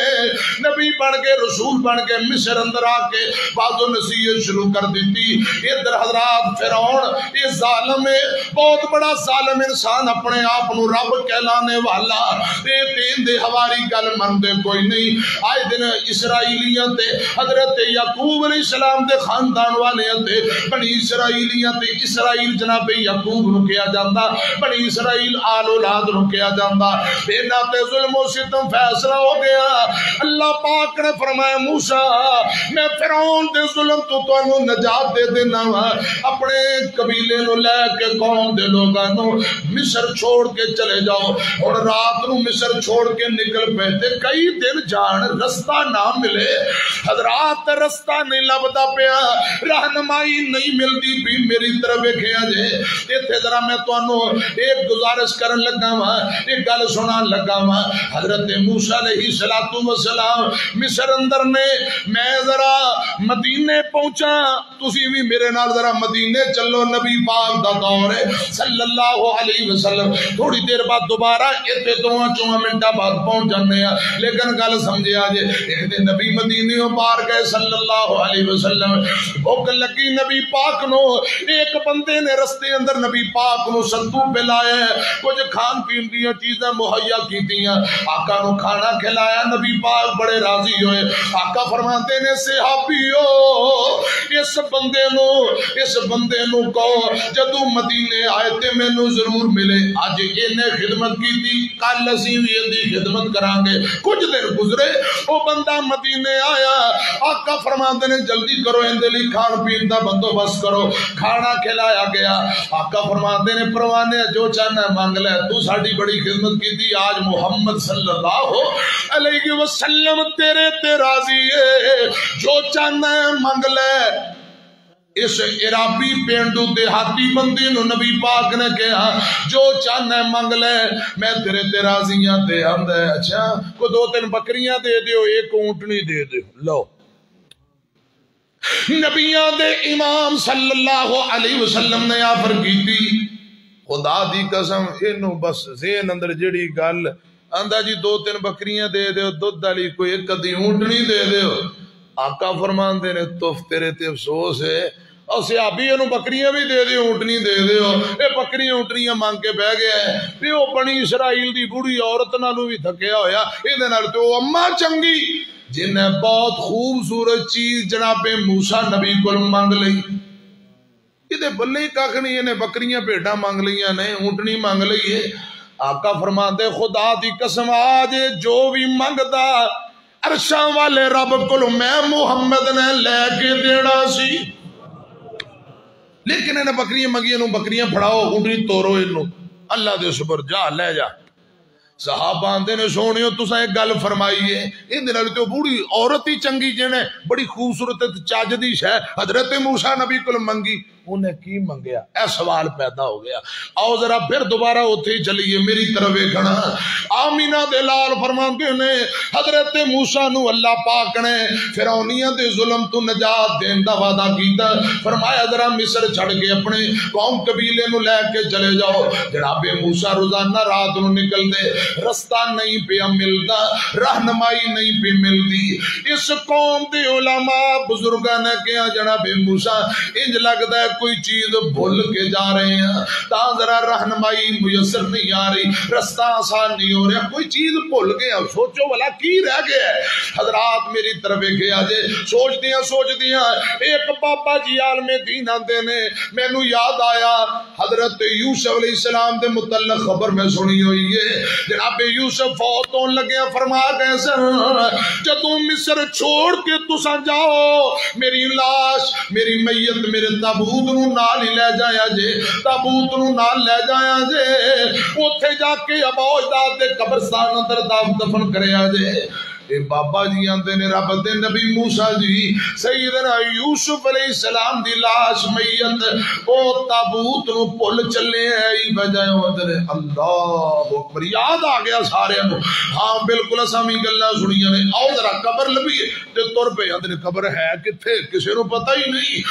نبی بن کے رسول بن کے مصر اندر آ کے بعض و نصیحت شروع کر دیتی ادھر حضرات فرعون یہ ظالم ہے بہت بڑا ظالم انسان اپنے آپ نو رب کہلانے والا دین دے ہواری گل من دے کوئی نہیں آئے دن اسرائیلیاں تے حضرت یعقوب علیہ السلام دے خاندان والے تے بنی اسرائیلیاں تے اسرائیل جناب یعقوب نو کیا جاندا بنی اسرائیل آل اولاد نو کیا جاندا بینا تے ظلم و ستم فیصلہ ہو گیا اللہ پاک نے فرمایا موسیٰ میں فرعون دے ظلم تو تانوں نجات دے دینا اپنے قبیلے نو لے کے قوم دے لوگاں نو مصر چھوڑ کے چلے جاؤ اور رات نو مصر چھوڑ کے نکل پہتے کئی دن جان رستہ نہ ملے حضرات رستہ نہیں لبدا پیا رہنمائی نہیں ملتی بھی میری طرف دیکھیا جے ایتھے ذرا میں تانوں ایک گزارش کرن لگا وا ایک گل سنان لگا وا حضرت موسیٰ علیہ السلام مصر اندر نے میں ذرا مدینے پہنچا تسی بھی میرے نال ذرا مدینے چلو نبی پاک دا دور ہے صلی اللہ علیہ وسلم تھوڑی دیر بعد دوبارہ ایتھے 2-4 منٹا بعد پہنچ جانے ہیں لیکن گل سمجھے آجے ایک دن نبی مدینیوں پار گئے صلی اللہ علیہ وسلم بھوک لگی نبی پاک نو ایک بندے نے رستے اندر نبی پاک نو ستو پلائے کچھ کھان پین دیا چیزیں مہیا کی دیا آقا نو کھانا کھلایا نبی پاک بڑے راضی ہوئے آقا فرماتے نے صحابیو اس بندے نو کہو جدو مدینے آئے تے میں نو ضرور ملے آج انہیں خدمت کی تھی کل اسی بھی دی خدمت کرانگے کچھ دیر گزرے وہ بندہ مدینے آیا آقا فرماتے نے جلدی کرو اندلی کھان پین دا بندوبست کرو کھانا کھلایا گیا آقا فرماتے نے پروانے جو چاہنا مانگ لے تو ساڑی بڑی خدمت کی تھی آج محمد صلی اللہ علیہ وسلم تیرے تے راضی ہے جو چاہنا مانگ لے اس عرابی پینڈو دیہاتی بندی نو نبی پاک نے کہا جو چاہنا مانگ لے میں تیرے تے راضیاں دے ہم دے اچھا کو 2-3 بکریاں دے دیو ایک اونٹنی دے دیو لو نبیاں دے امام صلی اللہ علیہ وسلم نے آفر کی تھی خدا دی قسم انہوں بس ذہن اندر جڑی گل اندھا جی 2-3 بکریاں دے دیو دودھ علی کوئی ایک قدی اونٹنی دے دیو آقا فرمان دے نے توف تیرے تے افسوس ہے اور صحابی انہوں بکریاں بھی دے دیو اونٹنی دے دیو اے بکریاں اونٹنیاں مانگ کے بہ گیا ہے پھر وہ بنی اسرائیل دی بوڑھی عورت نالوں بھی تھکیا ہویا اے دے نال تو اماں چنگی جنہیں بہت خوبصورت چیز جناب موسیٰ نبی کو مانگ لئی یہ بلے کاکھ نہیں انہیں بکریاں پیڑا مانگ لئیاں نہیں اونٹنی مانگ لئی ہے آقا فرماتے خدا دی قسم آج جو بھی مانگدا عرشاں والے رب کو میں محمد نے لے کے دینا سی لیکن انہیں بکریاں منگیاں نو بکریاں پھڑاؤ اونٹنی توڑو انہوں اللہ دے سبر جا لے جا صحابہ آندے نے سونیو تساں ایک گل فرمائیے ان دنوں تو بوڑھی عورت ہی چنگی جنے بڑی خوبصورت چاجدی ہے حضرت موسیٰ نبی کل منگی انہیں کی منگیا اے سوال پیدا ہو گیا آؤ ذرا پھر دوبارہ ہوتے چلیے میری طرف کھڑا آمینہ دے لال فرماندے نے حضرت موسیٰ نو اللہ پاک نے فرعونیاں دے ظلم تو نجات دین دا وعدہ کیتا فرمایا ذرا مصر چھڑ کے اپنے قوم قبیلے نو لے کے چلے جاؤ جناب موسیٰ روزانہ رات نو نکل دے رستہ نہیں پہ ملتا رہنمائی نہیں پہ ملتی اس قوم دے علماء بزرگاں نے کیا جناب موسیٰ انج لگتا ہے کوئی چیز بھول کے جا رہے ہیں تا ذرا رہنمائی میسر نہیں آ رہی رستہ آسان نہیں ہو رہا کوئی چیز بھول گیا سوچو بھلا کی رہ گیا ہے حضرات میری طرف گیا جے سوچ دیا ایک بابا جی عالم دین آندے نے مینو یاد آیا حضرت یوسف علیہ السلام دے متعلق خبر میں سنی ہوئی ہے جناب یوسف فوت ہون لگے فرما گئے سر جدوں مصر چھوڑ کے تساں جاؤ میری لاش میری میت میرے تابوت نو نال ہی لے جایا جے تابوت نو نال لے جایا جے اوتھے جا کے ابا اجداد دے قبرستان اندر دفن کریا جے اے بابا جی آندے نے رب دے نبی موسیٰ جی سیدنا یوسف علیہ السلام دی لاش میت او تابوت نو پل چلے ہیں بجائے ہوندے نے اللہ اکبر یاد آ گیا سارے نو ہاں بالکل اسامی گلاں سنیاں نے آؤ ذرا قبر لبھیے تے تر پے آندے نے قبر ہے کتھے کسے نو پتہ ہی نہیں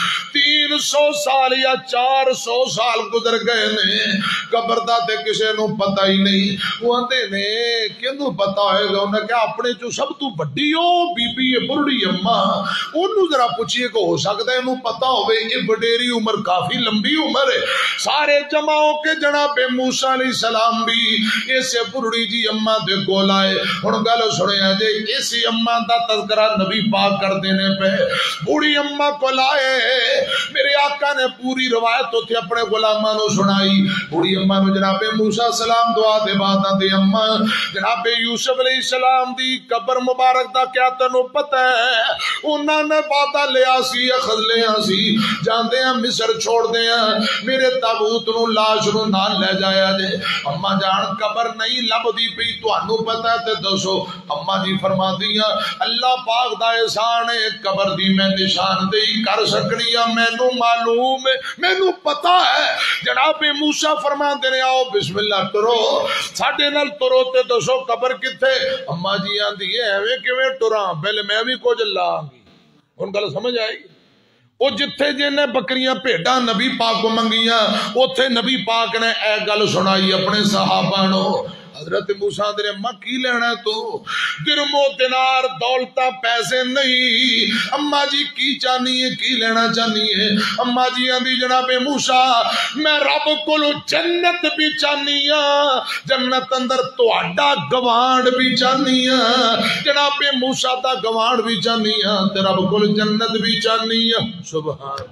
300 سال یا 400 سال گزر گئے نے قبر دا تے کسے نو پتہ ہی نہیں وہ آندے نے کینو پتہ ہوئے گا انہاں کہ اپنے جو سب تو بڑی ہو بی بی بڑی اماں انہوں ذرا پوچھئے کو ہو سکتا ہے انہوں پتا ہوئے یہ بڑیری عمر کافی لمبی عمر ہے سارے جماعوں کے جناب موسیٰ علیہ السلام بھی ایسے بڑی جی اماں دے گول آئے ان گل سنے آجے ایسی اماں دا تذکرہ نبی پاک کر دینے پہ بڑی اماں کو لائے میرے آقا نے پوری روایت ہوتے اپنے غلامہ نو سنائی بڑی اماں نو جناب موسیٰ السلام دعا دے باتاں دے اماں جناب یوسف علیہ السلام دی قبر مبارک دا کیا تنو پتہ ہے انہوں نے باتا لیا سی اخذ لیا سی جاندے ہیں مصر چھوڑ دے ہیں میرے تابوت نو لاش نو نال لے جایا جے اماں جان قبر نہیں لب دی پی تو انو پتہ ہے تے دسو اماں جی فرما دیا اللہ پاک دا احسان ہے قبر دی میں نشان دہی کر سکنی یا میں نو معلوم ہے میں نو پتہ ہے جناب موسیٰ فرما دینے آؤ بسم اللہ ترو ساڑھے نال ترو تے دسو قبر کتے اماں جی آندھی ایویں کیویں ٹراں پہلے میں بھی کچھ لاؤں گی ان گل سمجھ آئی وہ جتھے جنہیں بکریاں بھیڈاں نبی پاک کو منگیاں اوتھے نبی پاک نے اے گل سنائی اپنے صحابہ نو حضرت موسیٰ دے ماں کی لینا ہے تو درم و دینار دولتا پیسے نہیں اماں جی کی چاہنی ہے کی لینا چاہنی ہے اماں جی آندھی جناب موسیٰ میں رب کولو جنت بھی چاہنی ہاں جنت اندر تہاڈا گوانڈ بھی چاہنی ہاں جناب موسیٰ دا گوانڈ بھی چاہنی ہاں تے رب کول جنت بھی چاہنی ہاں سبحان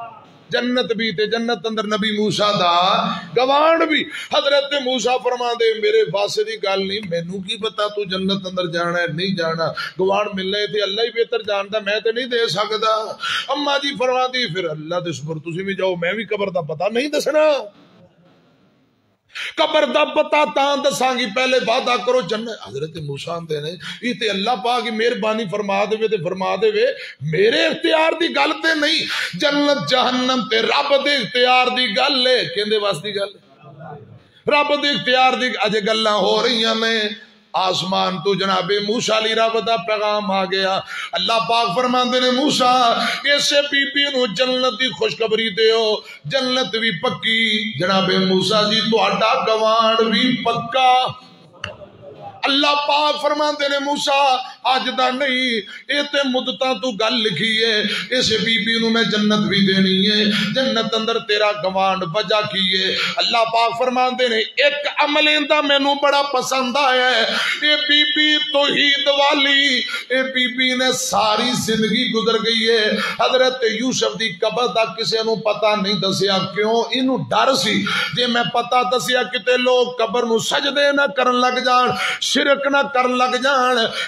جنت بھی تے جنت اندر نبی موسیٰ دا گوانڈ بھی حضرت موسیٰ فرما دے میرے واسطے دی گل نہیں مینوں کی پتا تو جنت اندر جانا ہے نہیں جانا گوانڈ ملنے تے اللہ ہی بہتر جاندا میں تے نہیں دے سکدا اماں جی فرما دی پھر اللہ دے سپر تسی بھی جاؤ میں بھی قبر دا پتہ نہیں دسنا قبر دا پتہ تاں دساں گی پہلے وعدہ کرو جنت حضرت موسیٰ دے نے یہ تے اللہ پاک مہربانی فرما دے تے فرما دے میرے اختیار دی گل تے نہیں جنت جہنم تے رب دے اختیار دی گل ہے کیندے واسطے گل رب دے اختیار دی اجے گلاں ہو رہیاں نے آسمان تو جناب موسیٰ علیہ رب دا پیغام آ گیا اللہ پاک فرماندے نے موسیٰ ایسے بی بی نو جنت دی خوشخبری دیو جنت بھی پکی جناب موسیٰ جی تہاڈا گوانڈ بھی پکا اللہ پاک فرماندے نے موسیٰ آج دا نہیں اے تے مدتاں تو گل لکھی ہے اس بی بی نو میں جنت بھی دینی ہے جنت اندر تیرا گوانڈ وجہ کی ہے اللہ پاک فرماندے نے ایک عمل اندا مینوں بڑا پسند آیا ہے اے بی بی توحید والی اے بی بی نے ساری زندگی گزر گئی ہے حضرت یوسف دی قبر دا کسے نو پتہ نہیں دسیا کیوں اینو ڈر سی جے میں پتہ دسیا کتے لوگ قبر نو سجدے نہ کرن لگ جان شرک نہ کرن لگ جان مٹی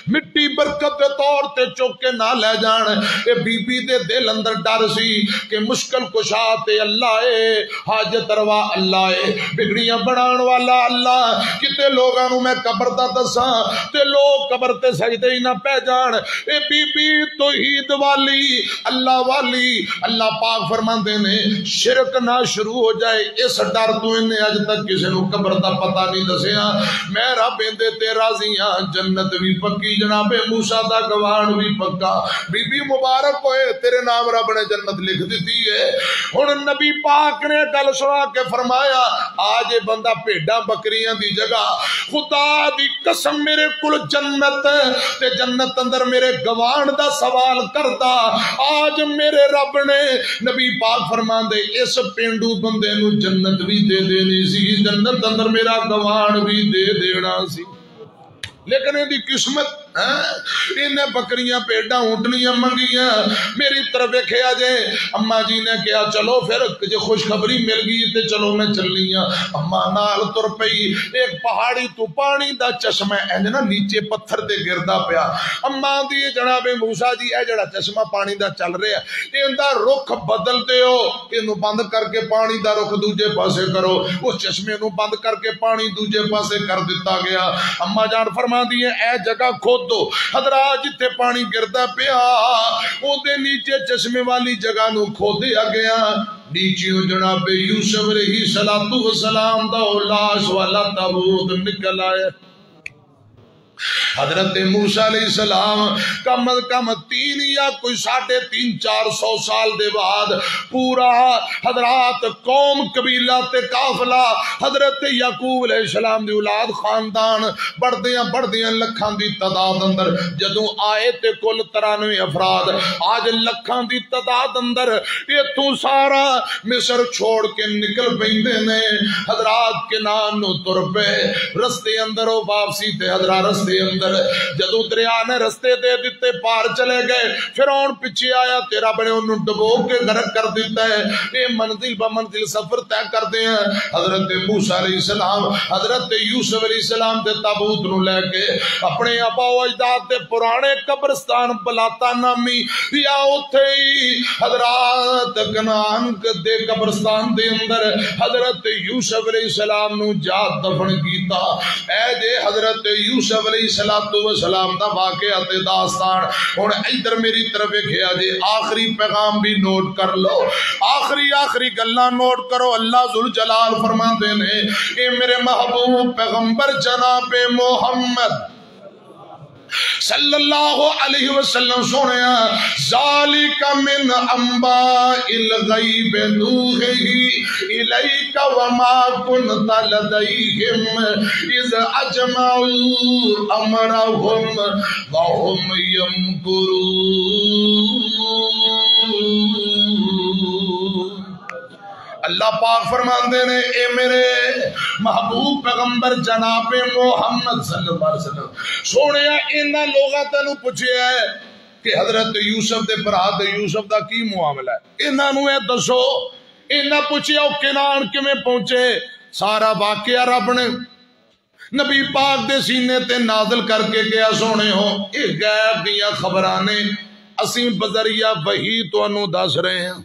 بھی برکت دے طور تے چک کے نہ لے جان. اے بی بی دے دل اندر ڈر سی کہ مشکل کشا تے اللہ اے, حاجت روا اللہ اے, بگڑیاں بنان والا اللہ. کتے لوگاں نو میں قبر دا دساں تے لوگ قبر تے سجدے ہی نہ پہ جان. اے بی بی توحید والی, اللہ والی. اللہ پاک فرماندے نے شرک نہ شروع ہو جائے اس ڈر تو انہیں اج تک کسی نو قبر دا پتہ نہیں دسیا. میں رب اندے تے راضی ہاں, جنت بھی پکی, جناب موسیٰ دا گوان بھی پکا. بی بی مبارک ہوئے تیرے نام رب نے جنت لکھ دیتی ہے. ہن نبی پاک نے گل سنا کے فرمایا آج بندہ بھیڈاں بکریاں دی جگہ خدا دی قسم میرے کل جنت تے جنت اندر میرے گوان دا سوال کردا. آج میرے رب نے نبی پاک فرماندے اس پینڈو بندے نو جنت بھی دے دینی سی, جنت اندر میرا گوان بھی دے دینا سی. لیکن یہ قسمت انہیں بکریاں پیڈاں اونٹنیاں منگیاں. میری طرف ویکھیا جے اما جی نے کہا چلو پھر جے خوشخبری مل گئی تے چلو میں چلنی ہاں. اما نال تر پئی, ایک پہاڑی تو پانی دا چشمہ انج نا نیچے پتھر تے گردا پیا. اما دی جناب موسیٰ جی اے جڑا چشمہ پانی دا چل رہا ہے ایندا رخ بدل دیو, اینو بند کر کے پانی دا رخ دوجے پاسے کرو. اس چشمے نو بند کر کے پانی دوجے پاسے کر دیتا گیا. اما جان فرما دیے اے جگہ کھود دو. حضرات جتے پانی گردا پیا اون دے نیچے چشمے والی جگہ نو کھودیا گیا. نیچیوں جناب یوسف علیہ السلام دا لاش والا تابوت نکل آیا. حضرت موسیٰ علیہ السلام کم از کم 3 یا کوئی 350-400 سال دے بعد پورا حضرات قوم قبیلہ تے قافلہ حضرت یعقوب علیہ السلام دی اولاد خاندان بڑھدیاں لکھاں دی تعداد اندر جدوں آئے تے کل 93 افراد. آج لکھاں دی تعداد اندر یہ تو سارا مصر چھوڑ کے نکل پیندے نے. حضرات کنان نو تر پے رستے اندر و واپسی تے حضرات اندر جدو دریا نے رستے دے دیتے پار چلے گئے. فرعون پیچھے آیا تیرا بنے انہوں ڈبو کے غرق کر دیتا ہے. یہ منزل بمنزل سفر طے کرتے ہیں. حضرت موسیٰ علیہ السلام حضرت یوسف علیہ السلام دے تابوت نو لے کے اپنے آبا و اجداد دے پرانے قبرستان بلاتا نامی یا اوتھے ہی حضرات کنعان دے قبرستان دے اندر حضرت یوسف علیہ السلام نو جا دفن کیتا. اے جے حضرت یوسف علیہ السلام دا واقعہ تے داستان. اور ادھر میری طرف کیا جے آخری پیغام بھی نوٹ کر لو, آخری گلاں نوٹ کرو. اللہ ذوالجلال فرماندے نے اے میرے محبوب پیغمبر جناب محمد صلی اللہ علیہ وسلم سنیا ذالک من انباء الغیب نوحیہ الیک وما کنت لدیہم اذ اجمعوا امرہم وہم یمکرون. اللہ پاک فرماندے نے اے میرے محبوب پیغمبر جناب محمد صلی اللہ علیہ وسلم سونے انہاں لوگاں تینوں پوچھے ہے کہ حضرت یوسف دے برا تے یوسف دا کی معاملہ ہے. انہاں نو اے دسو, انہاں پوچھے او کنعان کیویں پہنچے. سارا واقعہ رب نے نبی پاک دے سینے تے نازل کر کے کیا سونے ہو اے غیب دیاں خبراں نے اسیں بذریعہ وحی تانوں دس رہے ہیں.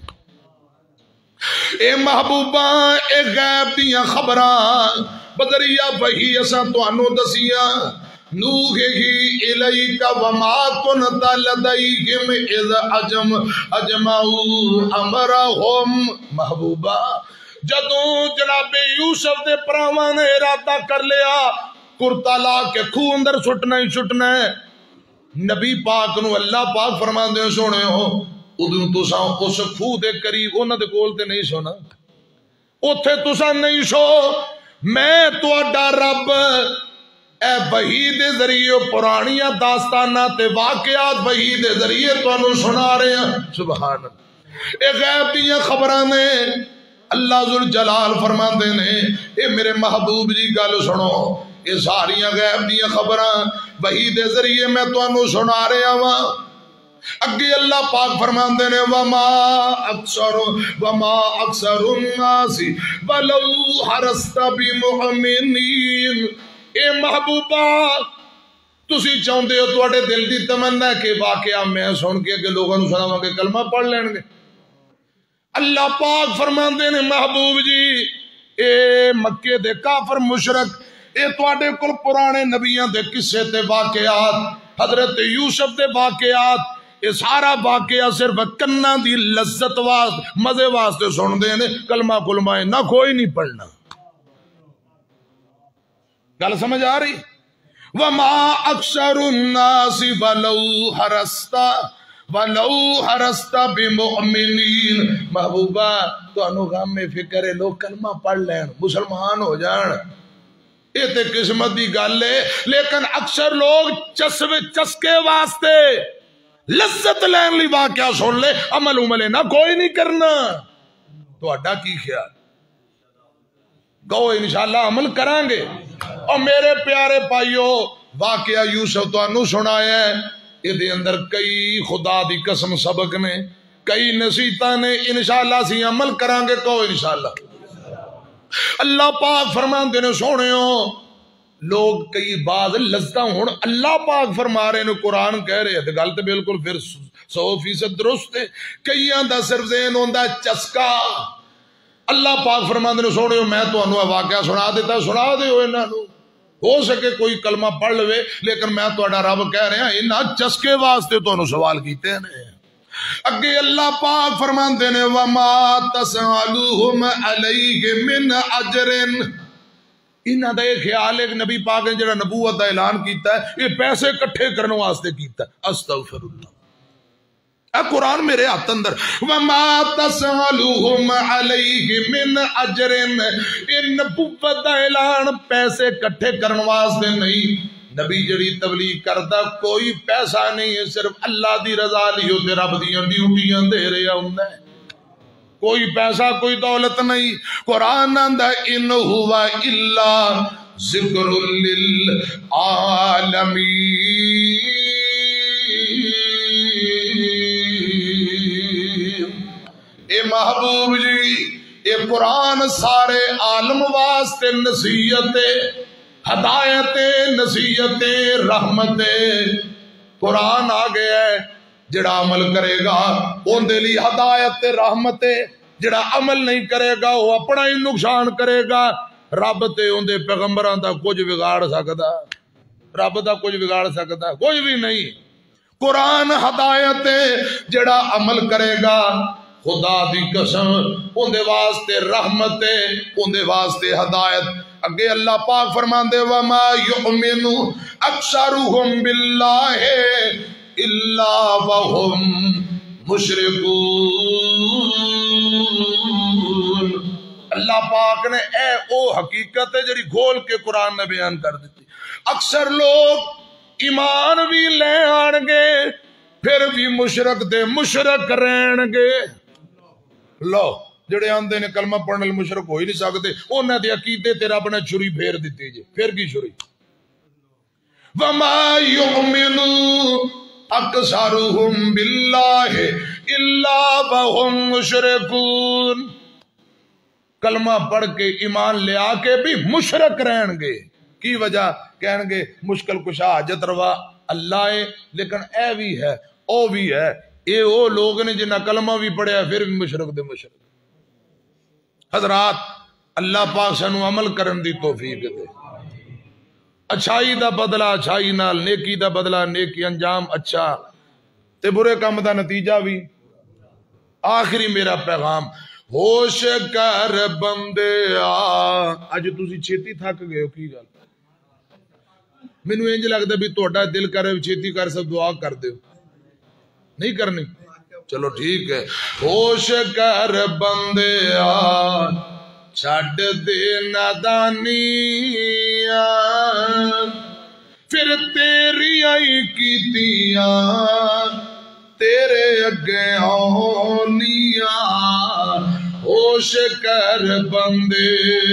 اے محبوبہ اے غیب دیاں خبراں بذریعہ وحی اساں تانوں دسیاں. نوحی الیک وما کنت لدیہم اذ اجمعوا امرہم. محبوبہ جدوں جناب یوسف دے پراواں نے ارادہ کر لیا کرتا لا کے کھو اندر سٹنا ہی سٹنا ہے. نبی پاک نو اللہ پاک فرماندے سونے ہو ادھوں تساں اس کھو دے قریب انہاں دے کول تے نہیں سونا, اوتھے تساں نہیں سو. میں تہاڈا رب اے وحی دے ذریعے پرانیاں داستاناں تے واقعات وحی دے ذریعے تانوں سنا رہے ہیں. سبحان اللہ. اے غیب دیاں خبراں نے اللہ ذوالجلال فرماندے نے اے میرے محبوب جی گل سنو اے ساریاں غیب دیاں خبراں وحی دے ذریعے میں تانوں سنا رہا ہاں. اگے اللہ پاک فرماندے نے وما اکثر الناس ولو حرصت بمؤمنین. اے محبوبہ تسی چاہتے ہو تواڈے دل دی تمنا ہے کہ واقعہ میں سن کے لوگوں کو سناواں گے کلمہ پڑھ لین گے. اللہ پاک فرماندے نے محبوب جی اے مکے دے کافر مشرک اے تواڈے کول پرانے نبیاں دے قصے تے واقعات حضرت یوسف دے واقعات یہ سارا واقعہ صرف کناں دی لذت واسطے مزے واسطے سن دے نے کلمہ کلمہ نہ کوئی نہیں پڑھنا. گل سمجھ آ رہی؟ وما اکثر الناس ولو حرست بمؤمنین. محبوبہ تانوں غم فکر ہے لوگ کلمہ پڑھ لین مسلمان ہو جان یہ تے قسمت دی گل ہے لیکن اکثر لوگ چسکے واسطے لذت لین لی واقعہ سن لے عمل نہ کوئی نہیں کرنا. تہاڈا کی خیال؟ کہو انشاءاللہ عمل کران گے. اور میرے پیارے بھائیو واقعہ یوسف تانوں سنایا ہے یہ دے اندر کئی خدا دی قسم سبق نے کئی نصیحتاں نے انشاءاللہ سی عمل کران گے. کہو انشاءاللہ. اللہ پاک فرماندے نے سونیو لوگ کئی بعض لذتاں ہون اللہ پاک فرما رہے نے قرآن کہہ رہے ہیں گل تے بالکل پھر 100% درست ہے. کئیاں دا صرف ذہن ہوندا چسکا. اللہ پاک فرماندے نے سونیو میں تانوں واقعہ سنا دیتا سنا دیو انہاں نوں ہو سکے کوئی کلمہ پڑھ لوے لیکن میں تہاڈا رب کہہ رہا انہاں چسکے واسطے تانوں سوال کیتے نے. اگے اللہ پاک فرماندے نے وما تسألوہم علیہ من اجر. انہاں دا یہ خیال ہے کہ نبی پاک نے جڑا نبوت دا اعلان کیتا ہے یہ پیسے کٹھے کرنے واسطے کیتا ہے. استغفر اللہ. اے قرآن میرے ہاتھ اندر وما تسألوہم علیہ من اجر. یہ نبوت دا اعلان پیسے کٹھے کرنے واسطے نہیں. نبی جڑی تبلیغ کرتا کوئی پیسہ نہیں ہے صرف اللہ دی رضا لیو تے رب دیاں ڈیوٹیاں دے رہا ہوندا ہے. کوئی پیسہ کوئی دولت نہیں. قرآن آندا ان ہوا الا ذکر للعالمین. اے محبوب جی اے قرآن سارے عالم واسطے نصیحت ہدایت نصیحت رحمت. قرآن آ گیا ہے جڑا عمل کرے گا ان دے لی ہدایت رحمت. جڑا عمل نہیں کرے گا وہ اپنا ہی نقصان کرے گا. رب تے ان دے پیغمبران دا کچھ بگاڑ سکدا رب دا کچھ بگاڑ سکدا کوئی بھی نہیں. قرآن ہدایت جڑا عمل کرے گا خدا دی قسم ان دے واسطے رحمت ان دے واسطے ہدایت. اگے اللہ پاک فرماندے وما یؤمن اکثرهم باللہ الا وهم مشرکون. اللہ پاک نے اے او حقیقت ہے جڑی گھول کے قرآن نے بیان کر دیتی. اکثر لوگ ایمان بھی لے آن گے پھر بھی مشرک دے مشرک رہن گے. لو جڑے آندے نے کلمہ پڑھنے لئے مشرک ہو ہی نہیں سکتے انہاں دے عقیدے تے رب نے چھری پھیر دیتے جے. پھر کی چھری؟ وما یؤمن اکثرهم باللہ الا وهم مشرکون. کلمہ پڑھ کے ایمان لے آ کے بھی مشرک رہن گے. کی وجہ؟ کہن گے مشکل کشا حاجت روا اللہ ہے لیکن اے بھی ہے او بھی ہے. اے او لوگ نے جنہاں کلمہ بھی پڑھیا پھر بھی مشرک دے مشرک. حضرات اللہ پاک سانو عمل کرن دی توفیق دے. اچھائی دا بدلہ اچھائی نال نیکی دا بدلہ نیکی انجام اچھا تے برے کام دا نتیجہ بھی. آخری میرا پیغام ہوش کر بندے اج تسی چھیتی تھک گئے ہو کی گل؟ مینوں انج لگدا بھی تہاڈا دل کرے چھیتی کر سب دعا کر دیو نہیں کرنی. چلو ٹھیک ہے. ہوش کر بندے چھڈ دے نادانی پھر تیری آئی کیتیاں تیرے اگے آنیاں. ہوش کر بندے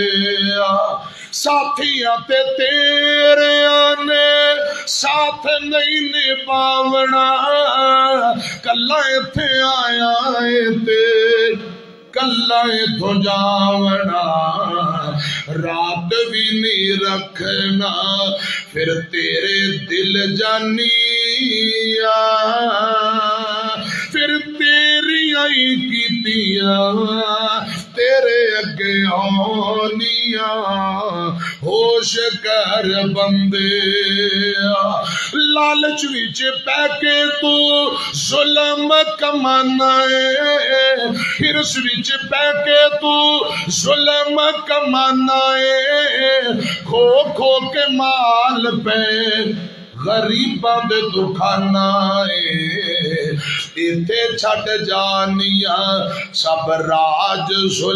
ساتھیاں تے تیرے آنے ساتھ نہیں نبھاونا. کلا ایتھے آیا تے کلا ایتھوں جاونا. رات بھی نہیں رکھنا پھر تیرے دل جانیا پھر تیری آئی کیتیاں تیرے اگے آنیاں ہوش کر بندے لالچ وچ پہ کے تو ظلم کمانا ہے ہرس وچ پہ کے تو ظلم کمانا ہے کھو کھو کے مال پہ غریباں دے دکھانا ہے ایتھے چھٹ جانیاں سب راج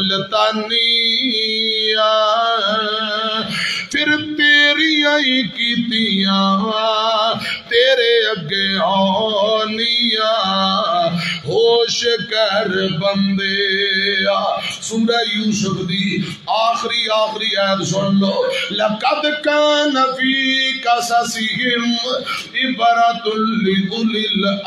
سلطانیاں پھر تیری آئی کیتیاں تیرے اگے آنیاں ہوش کر بندے سورہ یوسف دی آخری آیت سن لو لَقَدْ كَانَ فِي قَصَصِهِمْ عِبْرَةٌ لِأُولِي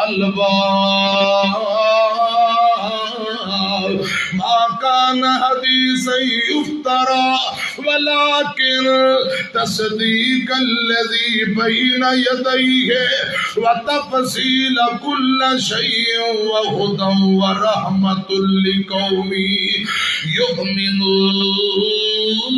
الْأَلْبَابِ مَا كَانَ حَدِيثًا يُفْتَرَى وَلَكِنْ تَصْدِيقَ الَّذِي بَيْنَ يَدَيْهِ وَتَفْصِيلَ كُلِّ شَيْءٍ وَهُدًى وَرَحْمَةٌ لِقَوْمٍ يُؤْمِنُونَ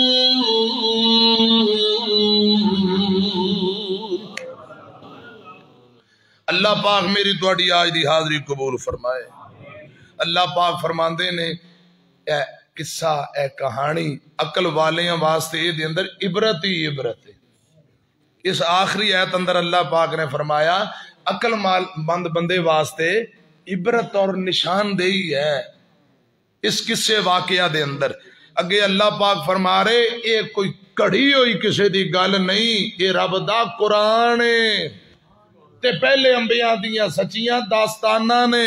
اللہ پاک میری توڑی آج دی حاضری قبول فرمائے اللہ پاک فرماندے نے اے قصہ اے کہانی عقل والیاں واسطے دے اندر عبرت ہی عبرت ہے اس آخری آیت اندر اللہ پاک نے فرمایا عقل مند بندے واسطے عبرت اور نشان دہی ہے اس قصے واقعہ دے اندر اگے اللہ پاک فرما رہے یہ کوئی کڑی ہوئی کسی دی گل نہیں یہ رب دا قرآن ہے تے پہلے انبیاء دیاں سچیاں داستانہ نے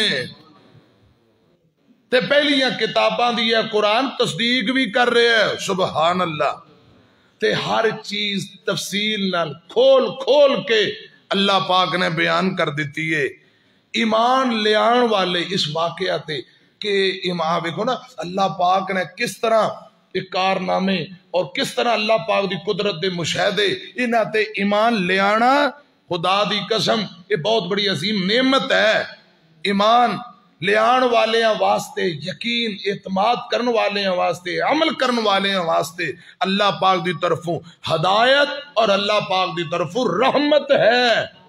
تے پہلیاں کتاباں دیا قرآن تصدیق بھی کر رہے ہیں سبحان اللہ تے ہر چیز تفصیل نال کھول کھول کے اللہ پاک نے بیان کر دیتی ہے ایمان لے آن والے اس واقعہ تے کہ ایمان دیکھو نا اللہ پاک نے کس طرح ایک کارنامے اور کس طرح اللہ پاک دی قدرت دے مشاہدے انہاں تے ایمان لے آنا خدا دی قسم یہ بہت بڑی عظیم نعمت ہے ایمان لے آن والے واسطے یقین اعتماد کرن والے واسطے عمل کرن والے واسطے اللہ پاک دی طرفوں ہدایت اور اللہ پاک دی طرفوں رحمت ہے